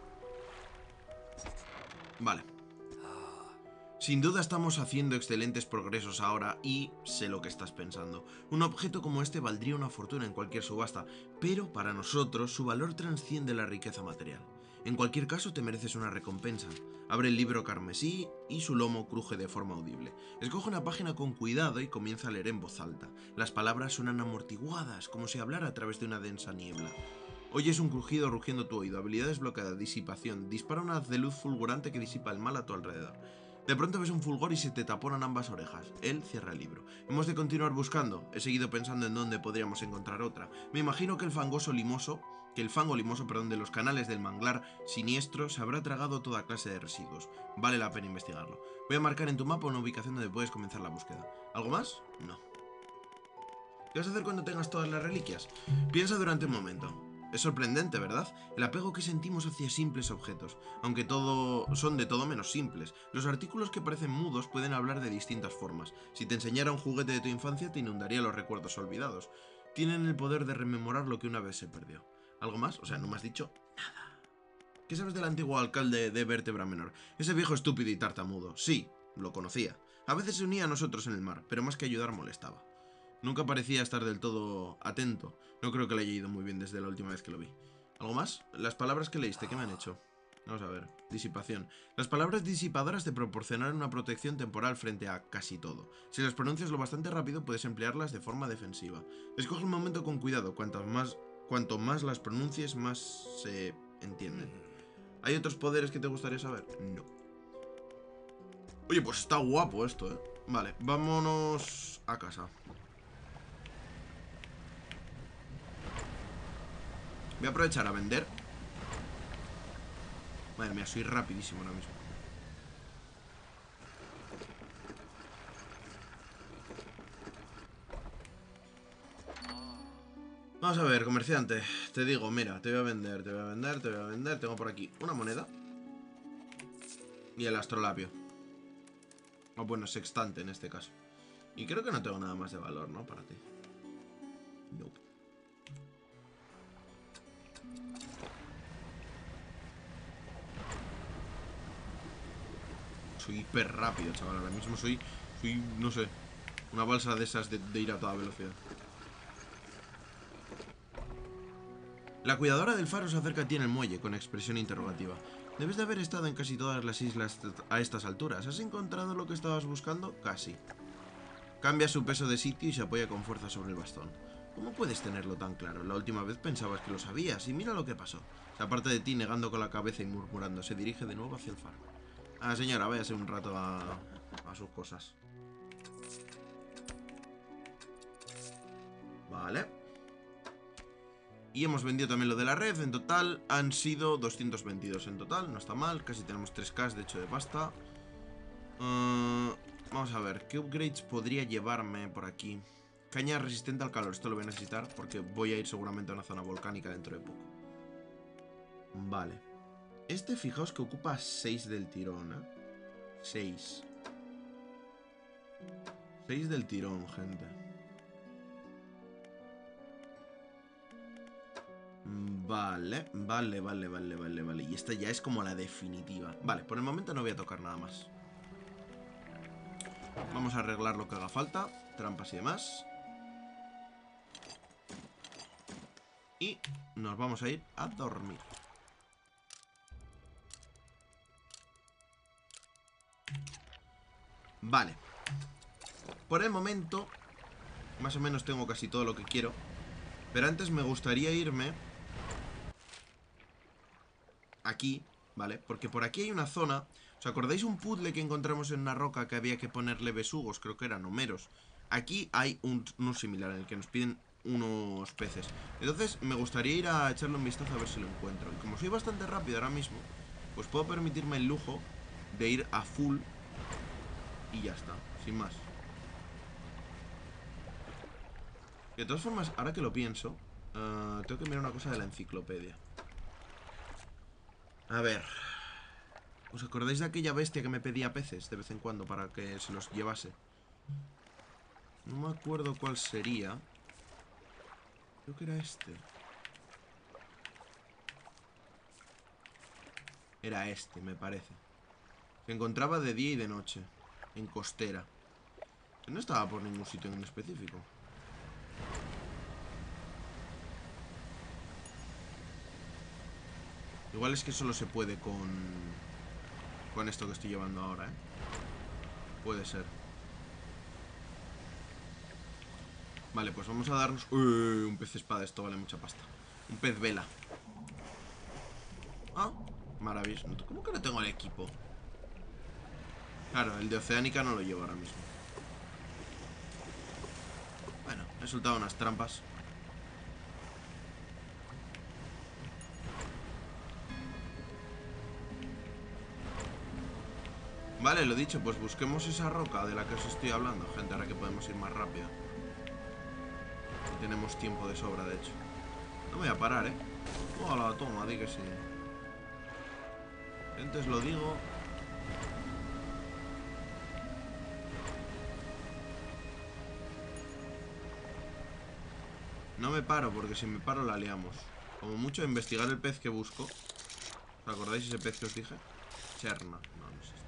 Vale. Sin duda estamos haciendo excelentes progresos ahora y sé lo que estás pensando. Un objeto como este valdría una fortuna en cualquier subasta, pero para nosotros su valor transciende la riqueza material. En cualquier caso te mereces una recompensa. Abre el libro carmesí y su lomo cruje de forma audible. Escoge una página con cuidado y comienza a leer en voz alta. Las palabras suenan amortiguadas, como si hablara a través de una densa niebla. Oyes un crujido rugiendo tu oído, habilidad desbloqueada, disipación. Dispara una haz de luz fulgurante que disipa el mal a tu alrededor. De pronto ves un fulgor y se te taponan ambas orejas. Él cierra el libro. Hemos de continuar buscando. He seguido pensando en dónde podríamos encontrar otra. Me imagino que el fangoso limoso, que el fango limoso, perdón, de los canales del manglar siniestro se habrá tragado toda clase de residuos. Vale la pena investigarlo. Voy a marcar en tu mapa una ubicación donde puedes comenzar la búsqueda. ¿Algo más? No. ¿Qué vas a hacer cuando tengas todas las reliquias? Piensa durante un momento. Es sorprendente, ¿verdad? El apego que sentimos hacia simples objetos, aunque todo son de todo menos simples. Los artículos que parecen mudos pueden hablar de distintas formas. Si te enseñara un juguete de tu infancia, te inundaría los recuerdos olvidados. Tienen el poder de rememorar lo que una vez se perdió. ¿Algo más? O sea, no me has dicho nada. ¿Qué sabes del antiguo alcalde de Vértebra Menor? Ese viejo estúpido y tartamudo. Sí, lo conocía. A veces se unía a nosotros en el mar, pero más que ayudar molestaba. Nunca parecía estar del todo atento. No creo que le haya ido muy bien desde la última vez que lo vi. ¿Algo más? Las palabras que leíste, ¿qué me han hecho? Vamos a ver. Disipación. Las palabras disipadoras te proporcionarán una protección temporal frente a casi todo. Si las pronuncias lo bastante rápido, puedes emplearlas de forma defensiva. Escoge un momento con cuidado. Cuanto más, cuanto más las pronuncies, más se entienden. ¿Hay otros poderes que te gustaría saber? No. Oye, pues está guapo esto, ¿eh? Vale, vámonos a casa. Voy a aprovechar a vender. Madre mía, soy rapidísimo ahora mismo. Vamos a ver, comerciante. Te digo, mira, te voy a vender, te voy a vender, te voy a vender. Tengo por aquí una moneda y el astrolabio. O bueno, sextante en este caso. Y creo que no tengo nada más de valor, ¿no? Para ti. Nope. Soy hiper rápido, chaval. Ahora mismo soy, soy, no sé, una balsa de esas de, de ir a toda velocidad. La cuidadora del faro se acerca a ti en el muelle con expresión interrogativa. Debes de haber estado en casi todas las islas a estas alturas. ¿Has encontrado lo que estabas buscando? Casi. Cambia su peso de sitio y se apoya con fuerza sobre el bastón. ¿Cómo puedes tenerlo tan claro? La última vez pensabas que lo sabías y mira lo que pasó. Se aparta de ti negando con la cabeza y murmurando. Se dirige de nuevo hacia el faro. Ah, señora, váyase un rato a, a sus cosas. Vale. Y hemos vendido también lo de la red. En total han sido doscientos veintidós en total. No está mal. Casi tenemos tres K de hecho de pasta. Uh, vamos a ver. ¿Qué upgrades podría llevarme por aquí? Caña resistente al calor. Esto lo voy a necesitar porque voy a ir seguramente a una zona volcánica dentro de poco. Vale. Este, fijaos que ocupa seis del tirón, ¿eh? seis. seis del tirón, gente. Vale, vale, vale, vale, vale, vale. Y esta ya es como la definitiva. Vale, por el momento no voy a tocar nada más. Vamos a arreglar lo que haga falta. Trampas y demás. Y nos vamos a ir a dormir. Vale. Por el momento, más o menos tengo casi todo lo que quiero. Pero antes me gustaría irme aquí, ¿vale? Porque por aquí hay una zona. ¿Os acordáis un puzzle que encontramos en una roca que había que ponerle besugos? Creo que eran homeros. Aquí hay un, uno similar en el que nos piden unos peces. Entonces me gustaría ir a echarle un vistazo a ver si lo encuentro. Y como soy bastante rápido ahora mismo, pues puedo permitirme el lujo de ir a full. Y ya está, sin más. De todas formas, ahora que lo pienso, uh, tengo que mirar una cosa de la enciclopedia. A ver. ¿Os acordáis de aquella bestia que me pedía peces de vez en cuando para que se los llevase? No me acuerdo cuál sería. Creo que era este. Era este, me parece. Se encontraba de día y de noche. En costera. No estaba por ningún sitio en específico. Igual es que solo se puede con... Con esto que estoy llevando ahora, ¿eh? Puede ser. Vale, pues vamos a darnos... Uy, un pez espada, esto vale mucha pasta. Un pez vela. Ah, maravilloso. ¿Cómo que no tengo el equipo? Claro, el de Oceánica no lo llevo ahora mismo. Bueno, he soltado unas trampas. Vale, lo dicho, pues busquemos esa roca de la que os estoy hablando, gente, ahora que podemos ir más rápido. Y tenemos tiempo de sobra, de hecho. No me voy a parar, ¿eh? Hola, toma, di que sí. Antes lo digo. No me paro, porque si me paro la liamos. Como mucho investigar el pez que busco. ¿Os acordáis ese pez que os dije? Cherna. No, no es este.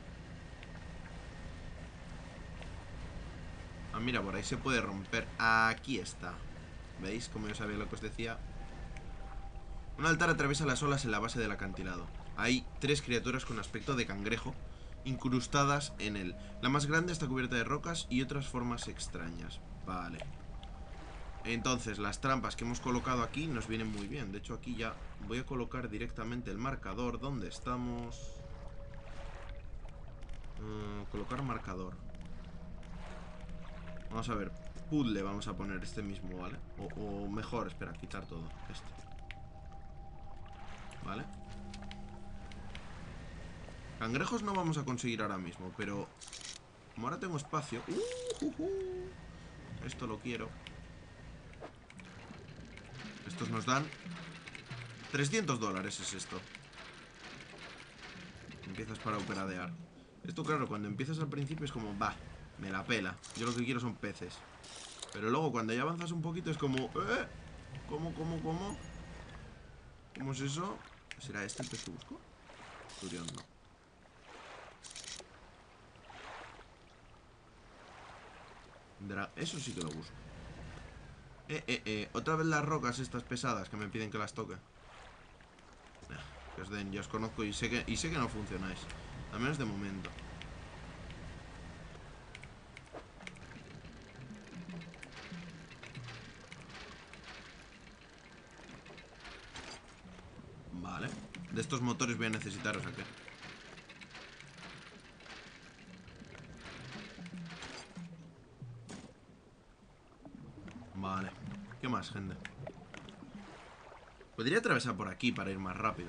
Ah, mira, por ahí se puede romper. Aquí está. ¿Veis? Como yo sabía lo que os decía. Un altar atraviesa las olas en la base del acantilado. Hay tres criaturas con aspecto de cangrejo incrustadas en él. La más grande está cubierta de rocas y otras formas extrañas. Vale. Entonces, las trampas que hemos colocado aquí nos vienen muy bien. De hecho, aquí ya voy a colocar directamente el marcador. ¿Dónde estamos? Uh, colocar marcador. Vamos a ver. Puzzle vamos a poner este mismo, ¿vale? O, o mejor, espera, quitar todo. Este. ¿Vale? Cangrejos no vamos a conseguir ahora mismo, pero como ahora tengo espacio... Uh, uh, uh, esto lo quiero. Estos nos dan trescientos dólares es esto. Empiezas para operadear. Esto, claro, cuando empiezas al principio es como, va, me la pela. Yo lo que quiero son peces. Pero luego cuando ya avanzas un poquito es como, ¿eh? ¿Cómo, cómo, cómo? ¿Cómo es eso? ¿Será este el pez que busco? Turión, no. Dra- Eso sí que lo busco. Eh, eh, eh. Otra vez las rocas estas pesadas que me piden que las toque. Que os den, ya os conozco y sé que, y sé que no funcionáis. Al menos de momento. Vale. De estos motores voy a necesitaros, ¿a qué? Vale. ¿Qué más, gente? Podría atravesar por aquí para ir más rápido.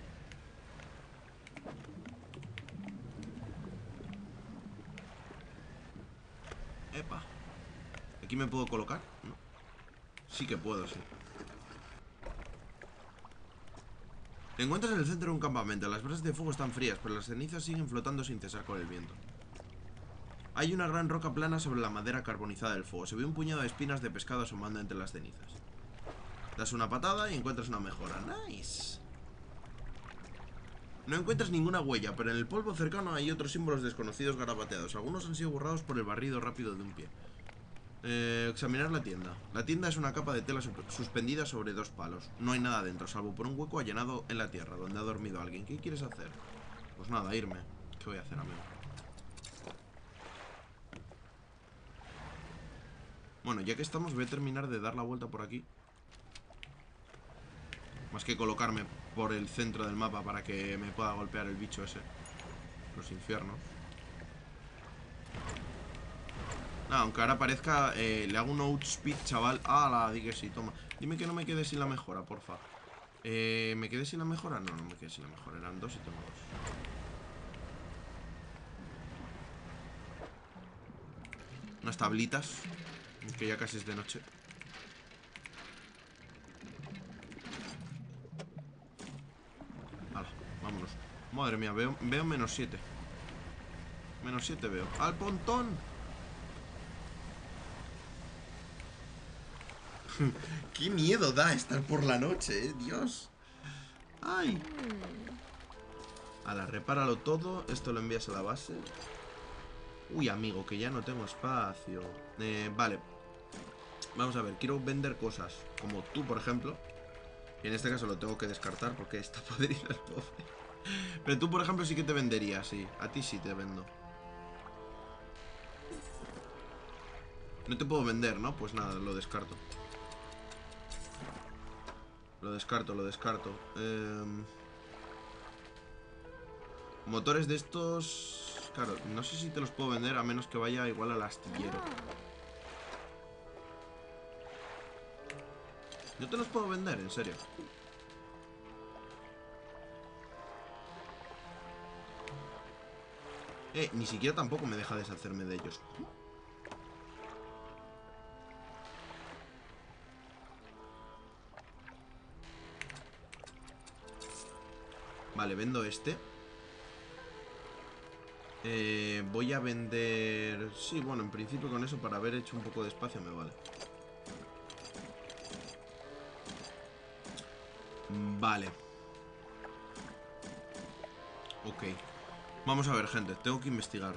Epa. ¿Aquí me puedo colocar? No. Sí que puedo, sí. Te encuentras en el centro de un campamento. Las brasas de fuego están frías, pero las cenizas siguen flotando sin cesar con el viento. Hay una gran roca plana sobre la madera carbonizada del fuego. Se ve un puñado de espinas de pescado asomando entre las cenizas. Das una patada y encuentras una mejora. Nice. No encuentras ninguna huella, pero en el polvo cercano hay otros símbolos desconocidos garabateados. Algunos han sido borrados por el barrido rápido de un pie. Eh, examinar la tienda. La tienda es una capa de tela suspendida sobre dos palos. No hay nada dentro, salvo por un hueco allanado en la tierra, donde ha dormido alguien. ¿Qué quieres hacer? Pues nada, irme. ¿Qué voy a hacer, amigo? Bueno, ya que estamos, voy a terminar de dar la vuelta por aquí. Más que colocarme por el centro del mapa para que me pueda golpear el bicho ese. Los infiernos. Ah, aunque ahora parezca, eh, le hago un outspeed, chaval. Ah, la di que sí, toma. Dime que no me quede sin la mejora, porfa. Eh, ¿me quedé sin la mejora? No, no me quedé sin la mejora. Eran dos y tengo dos. Unas tablitas, que ya casi es de noche. Hala, vámonos. Madre mía, veo, veo menos siete. Menos siete veo. ¡Al pontón! ¡Qué miedo da estar por la noche, eh! ¡Dios! ¡Ay! Ala, repáralo todo. Esto lo envías a la base. Uy, amigo, que ya no tengo espacio. Eh, vale. Vamos a ver, quiero vender cosas. Como tú, por ejemplo. Y en este caso lo tengo que descartar porque está podrido el pobre. Pero tú, por ejemplo, sí que te vendería, sí. A ti sí te vendo. No te puedo vender, ¿no? Pues nada, lo descarto. Lo descarto, lo descarto. Eh... Motores de estos... Claro, no sé si te los puedo vender a menos que vaya igual al astillero. ¿Yo te los puedo vender? En serio. Eh, ni siquiera tampoco me deja deshacerme de ellos. Vale, vendo este. Eh, voy a vender... Sí, bueno, en principio con eso para haber hecho un poco de espacio me vale. Vale. Ok. Vamos a ver, gente, tengo que investigar.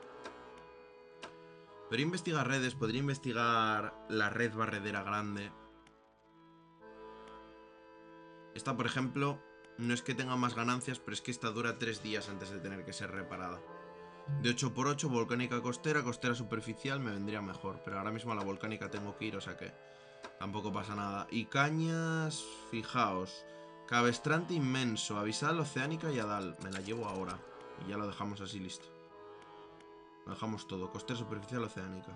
Podría investigar redes, podría investigar la red barredera grande. Esta, por ejemplo, no es que tenga más ganancias, pero es que esta dura tres días antes de tener que ser reparada. De ocho por ocho, volcánica costera, costera superficial, me vendría mejor. Pero ahora mismo a la volcánica tengo que ir, o sea que tampoco pasa nada. Y cañas, fijaos. Cabestrante inmenso, abisal, oceánica y adal. Me la llevo ahora. Y ya lo dejamos así listo. Lo dejamos todo, costera superficial, oceánica.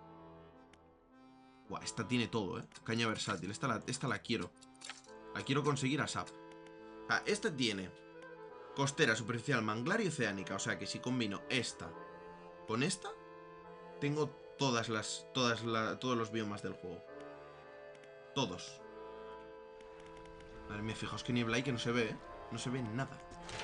Buah, esta tiene todo, eh. Caña versátil, esta la, esta la quiero. La quiero conseguir a S A P. Ah, esta tiene costera, superficial, manglar y oceánica. O sea que si combino esta con esta, tengo todas las, todas la, todos los biomas del juego. Todos. Madre mía, fijaos que niebla hay que no se ve, ¿eh? No se ve nada.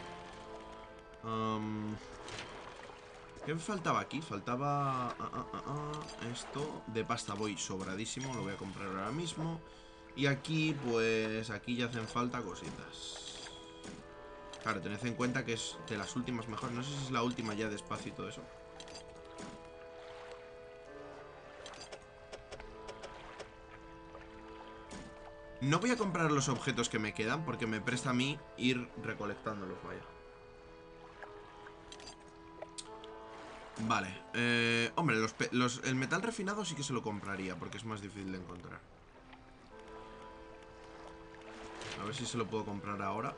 Um, ¿Qué me faltaba aquí? Faltaba ah, ah, ah, ah, esto de pasta. Voy sobradísimo, lo voy a comprar ahora mismo. Y aquí, pues, aquí ya hacen falta cositas. Claro, tened en cuenta que es de las últimas mejores. No sé si es la última ya de espacio y todo eso. No voy a comprar los objetos que me quedan porque me presta a mí ir recolectándolos, vaya. Vale, eh, hombre, los, los, el metal refinado sí que se lo compraría porque es más difícil de encontrar. A ver si se lo puedo comprar ahora.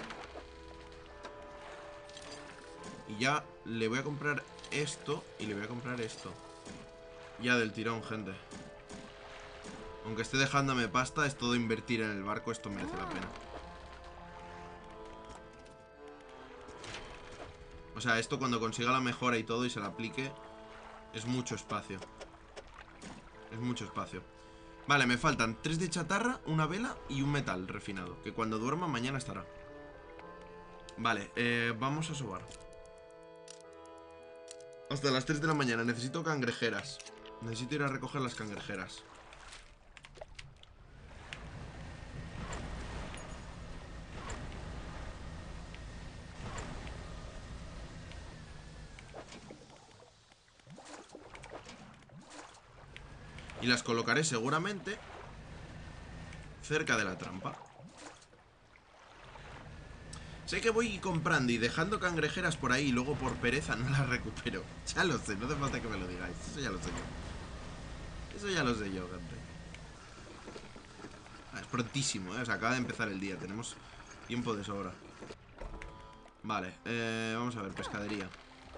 Y ya le voy a comprar esto y le voy a comprar esto. Ya del tirón, gente. Aunque esté dejándome pasta, es todo invertir en el barco. Esto merece la pena. O sea, esto cuando consiga la mejora y todo y se la aplique, es mucho espacio. Es mucho espacio. Vale, me faltan tres de chatarra, una vela y un metal refinado, que cuando duerma mañana estará. Vale, eh, vamos a sobar. Hasta las tres de la mañana. Necesito cangrejeras. Necesito ir a recoger las cangrejeras. Y las colocaré seguramente cerca de la trampa. Sé que voy comprando y dejando cangrejeras por ahí y luego por pereza no las recupero. Ya lo sé, no hace falta que me lo digáis. Eso ya lo sé yo. Eso ya lo sé yo, gente. Ah, es prontísimo, ¿eh? O sea, acaba de empezar el día. Tenemos tiempo de sobra. Vale, eh, vamos a ver, pescadería.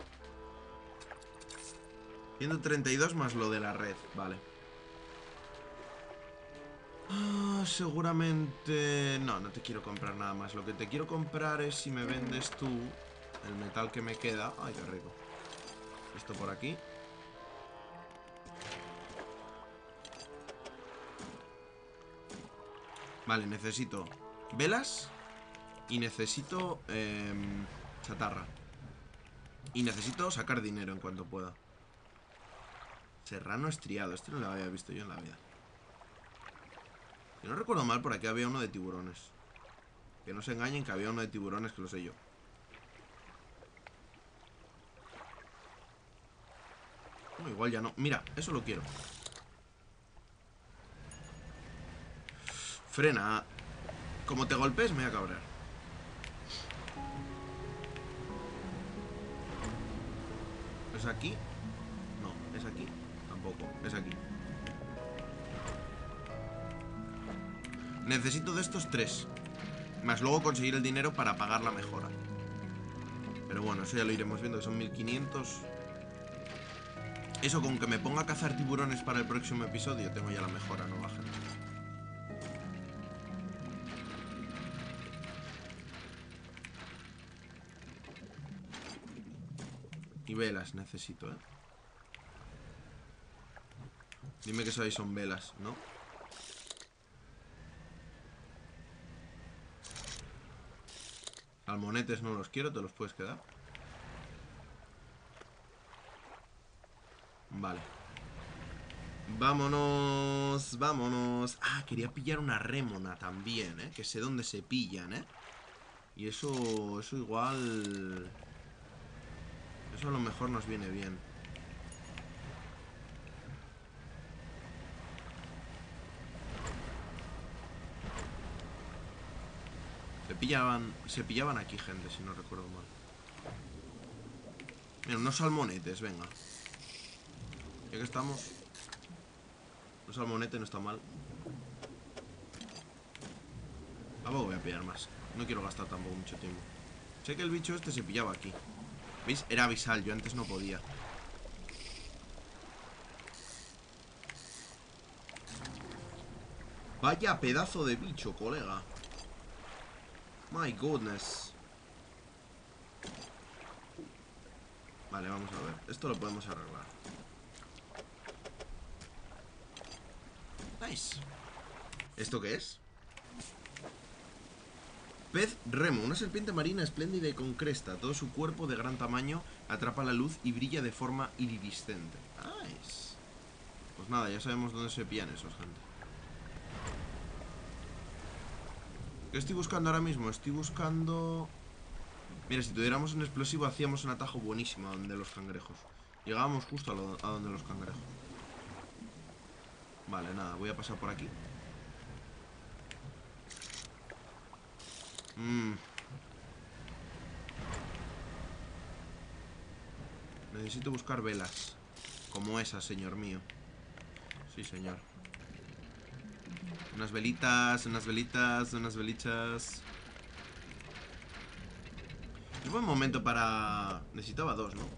ciento treinta y dos más lo de la red, vale. Ah, seguramente... No, no te quiero comprar nada más. Lo que te quiero comprar es si me vendes tú el metal que me queda. Ay, qué rico. Esto por aquí. Vale, necesito velas. Y necesito eh, chatarra. Y necesito sacar dinero en cuanto pueda. Serrano estriado. Este no lo había visto yo en la vida. Si no recuerdo mal, por aquí había uno de tiburones. Que no se engañen que había uno de tiburones, que lo sé yo. No, igual ya no. Mira, eso lo quiero. Frena. Como te golpees me voy a cabrear. ¿Es aquí? No, es aquí. Tampoco, es aquí. Necesito de estos tres. Más luego conseguir el dinero para pagar la mejora. Pero bueno, eso ya lo iremos viendo, que son mil quinientos. Eso, con que me ponga a cazar tiburones para el próximo episodio, tengo ya la mejora, no baja. Y velas necesito, ¿eh? Dime que eso ahí son velas, ¿no? Almonetes no los quiero, te los puedes quedar. Vale. Vámonos, vámonos. Ah, quería pillar una rémona también, ¿eh? Que sé dónde se pillan, ¿eh? Y eso, eso igual... Eso a lo mejor nos viene bien. Se pillaban, se pillaban aquí gente, si no recuerdo mal. Mira, unos salmonetes, venga. Ya que estamos... Un salmonete no está mal. Tampoco voy a pillar más. No quiero gastar tampoco mucho tiempo. Sé que el bicho este se pillaba aquí. ¿Veis? Era abisal, yo antes no podía. Vaya pedazo de bicho, colega. My goodness. Vale, vamos a ver. Esto lo podemos arreglar. Nice. ¿Esto qué es? Pez remo, una serpiente marina espléndida y con cresta. Todo su cuerpo de gran tamaño atrapa la luz y brilla de forma iridiscente. Nice. Pues nada, ya sabemos dónde se pillan esos, gente. ¿Qué estoy buscando ahora mismo? Estoy buscando... Mira, si tuviéramos un explosivo hacíamos un atajo buenísimo a donde los cangrejos. Llegábamos justo a, lo, a donde los cangrejos. Vale, nada, voy a pasar por aquí. Mmm. Necesito buscar velas. Como esa, señor mío. Sí, señor. Unas velitas, unas velitas, unas velitas. Es buen momento para... Necesitaba dos, ¿no?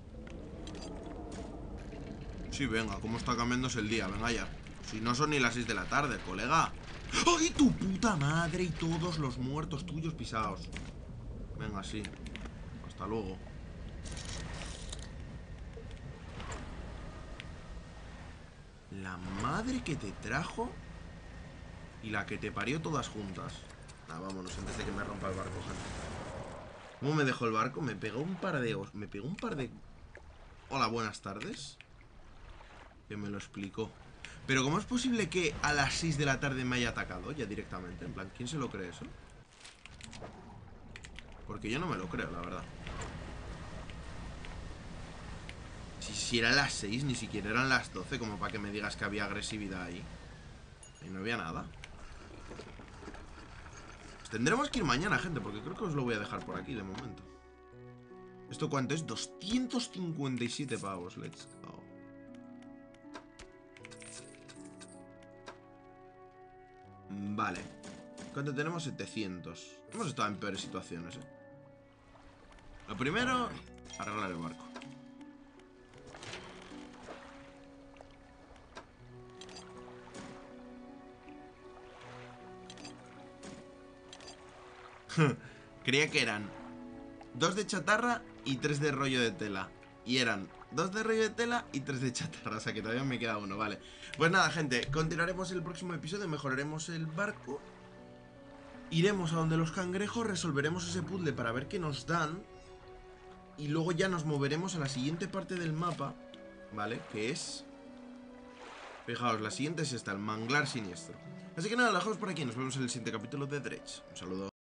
Sí, venga, ¿cómo está cambiándose el día? Venga ya. Si no son ni las seis de la tarde, colega. ¡Ay, tu puta madre! Y todos los muertos tuyos pisados. Venga, sí. Hasta luego. La madre que te trajo y la que te parió todas juntas. Nah, vámonos antes de que me rompa el barco, gente. ¿Cómo me dejó el barco? Me pegó un par de... Me pegó un par de... Hola, buenas tardes. Que me lo explicó. Pero ¿cómo es posible que a las seis de la tarde me haya atacado ya directamente? En plan, ¿quién se lo cree eso? Porque yo no me lo creo, la verdad. Si, si era las seis, ni siquiera eran las doce, como para que me digas que había agresividad ahí. Y no había nada. Pues tendremos que ir mañana, gente, porque creo que os lo voy a dejar por aquí de momento. ¿Esto cuánto es? doscientos cincuenta y siete pavos. Let's go. Vale. ¿Cuánto tenemos? setecientos. Hemos estado en peores situaciones, eh. Lo primero, arreglar el barco. Creía que eran dos de chatarra y tres de rollo de tela. Y eran dos de rollo de tela y tres de chatarra. O sea que todavía me queda uno, vale. Pues nada, gente, continuaremos el próximo episodio. Mejoraremos el barco. Iremos a donde los cangrejos. Resolveremos ese puzzle para ver qué nos dan. Y luego ya nos moveremos a la siguiente parte del mapa, ¿vale? Que es... Fijaos, la siguiente es esta, el manglar siniestro. Así que nada, lo dejamos por aquí. Nos vemos en el siguiente capítulo de Dredge. Un saludo.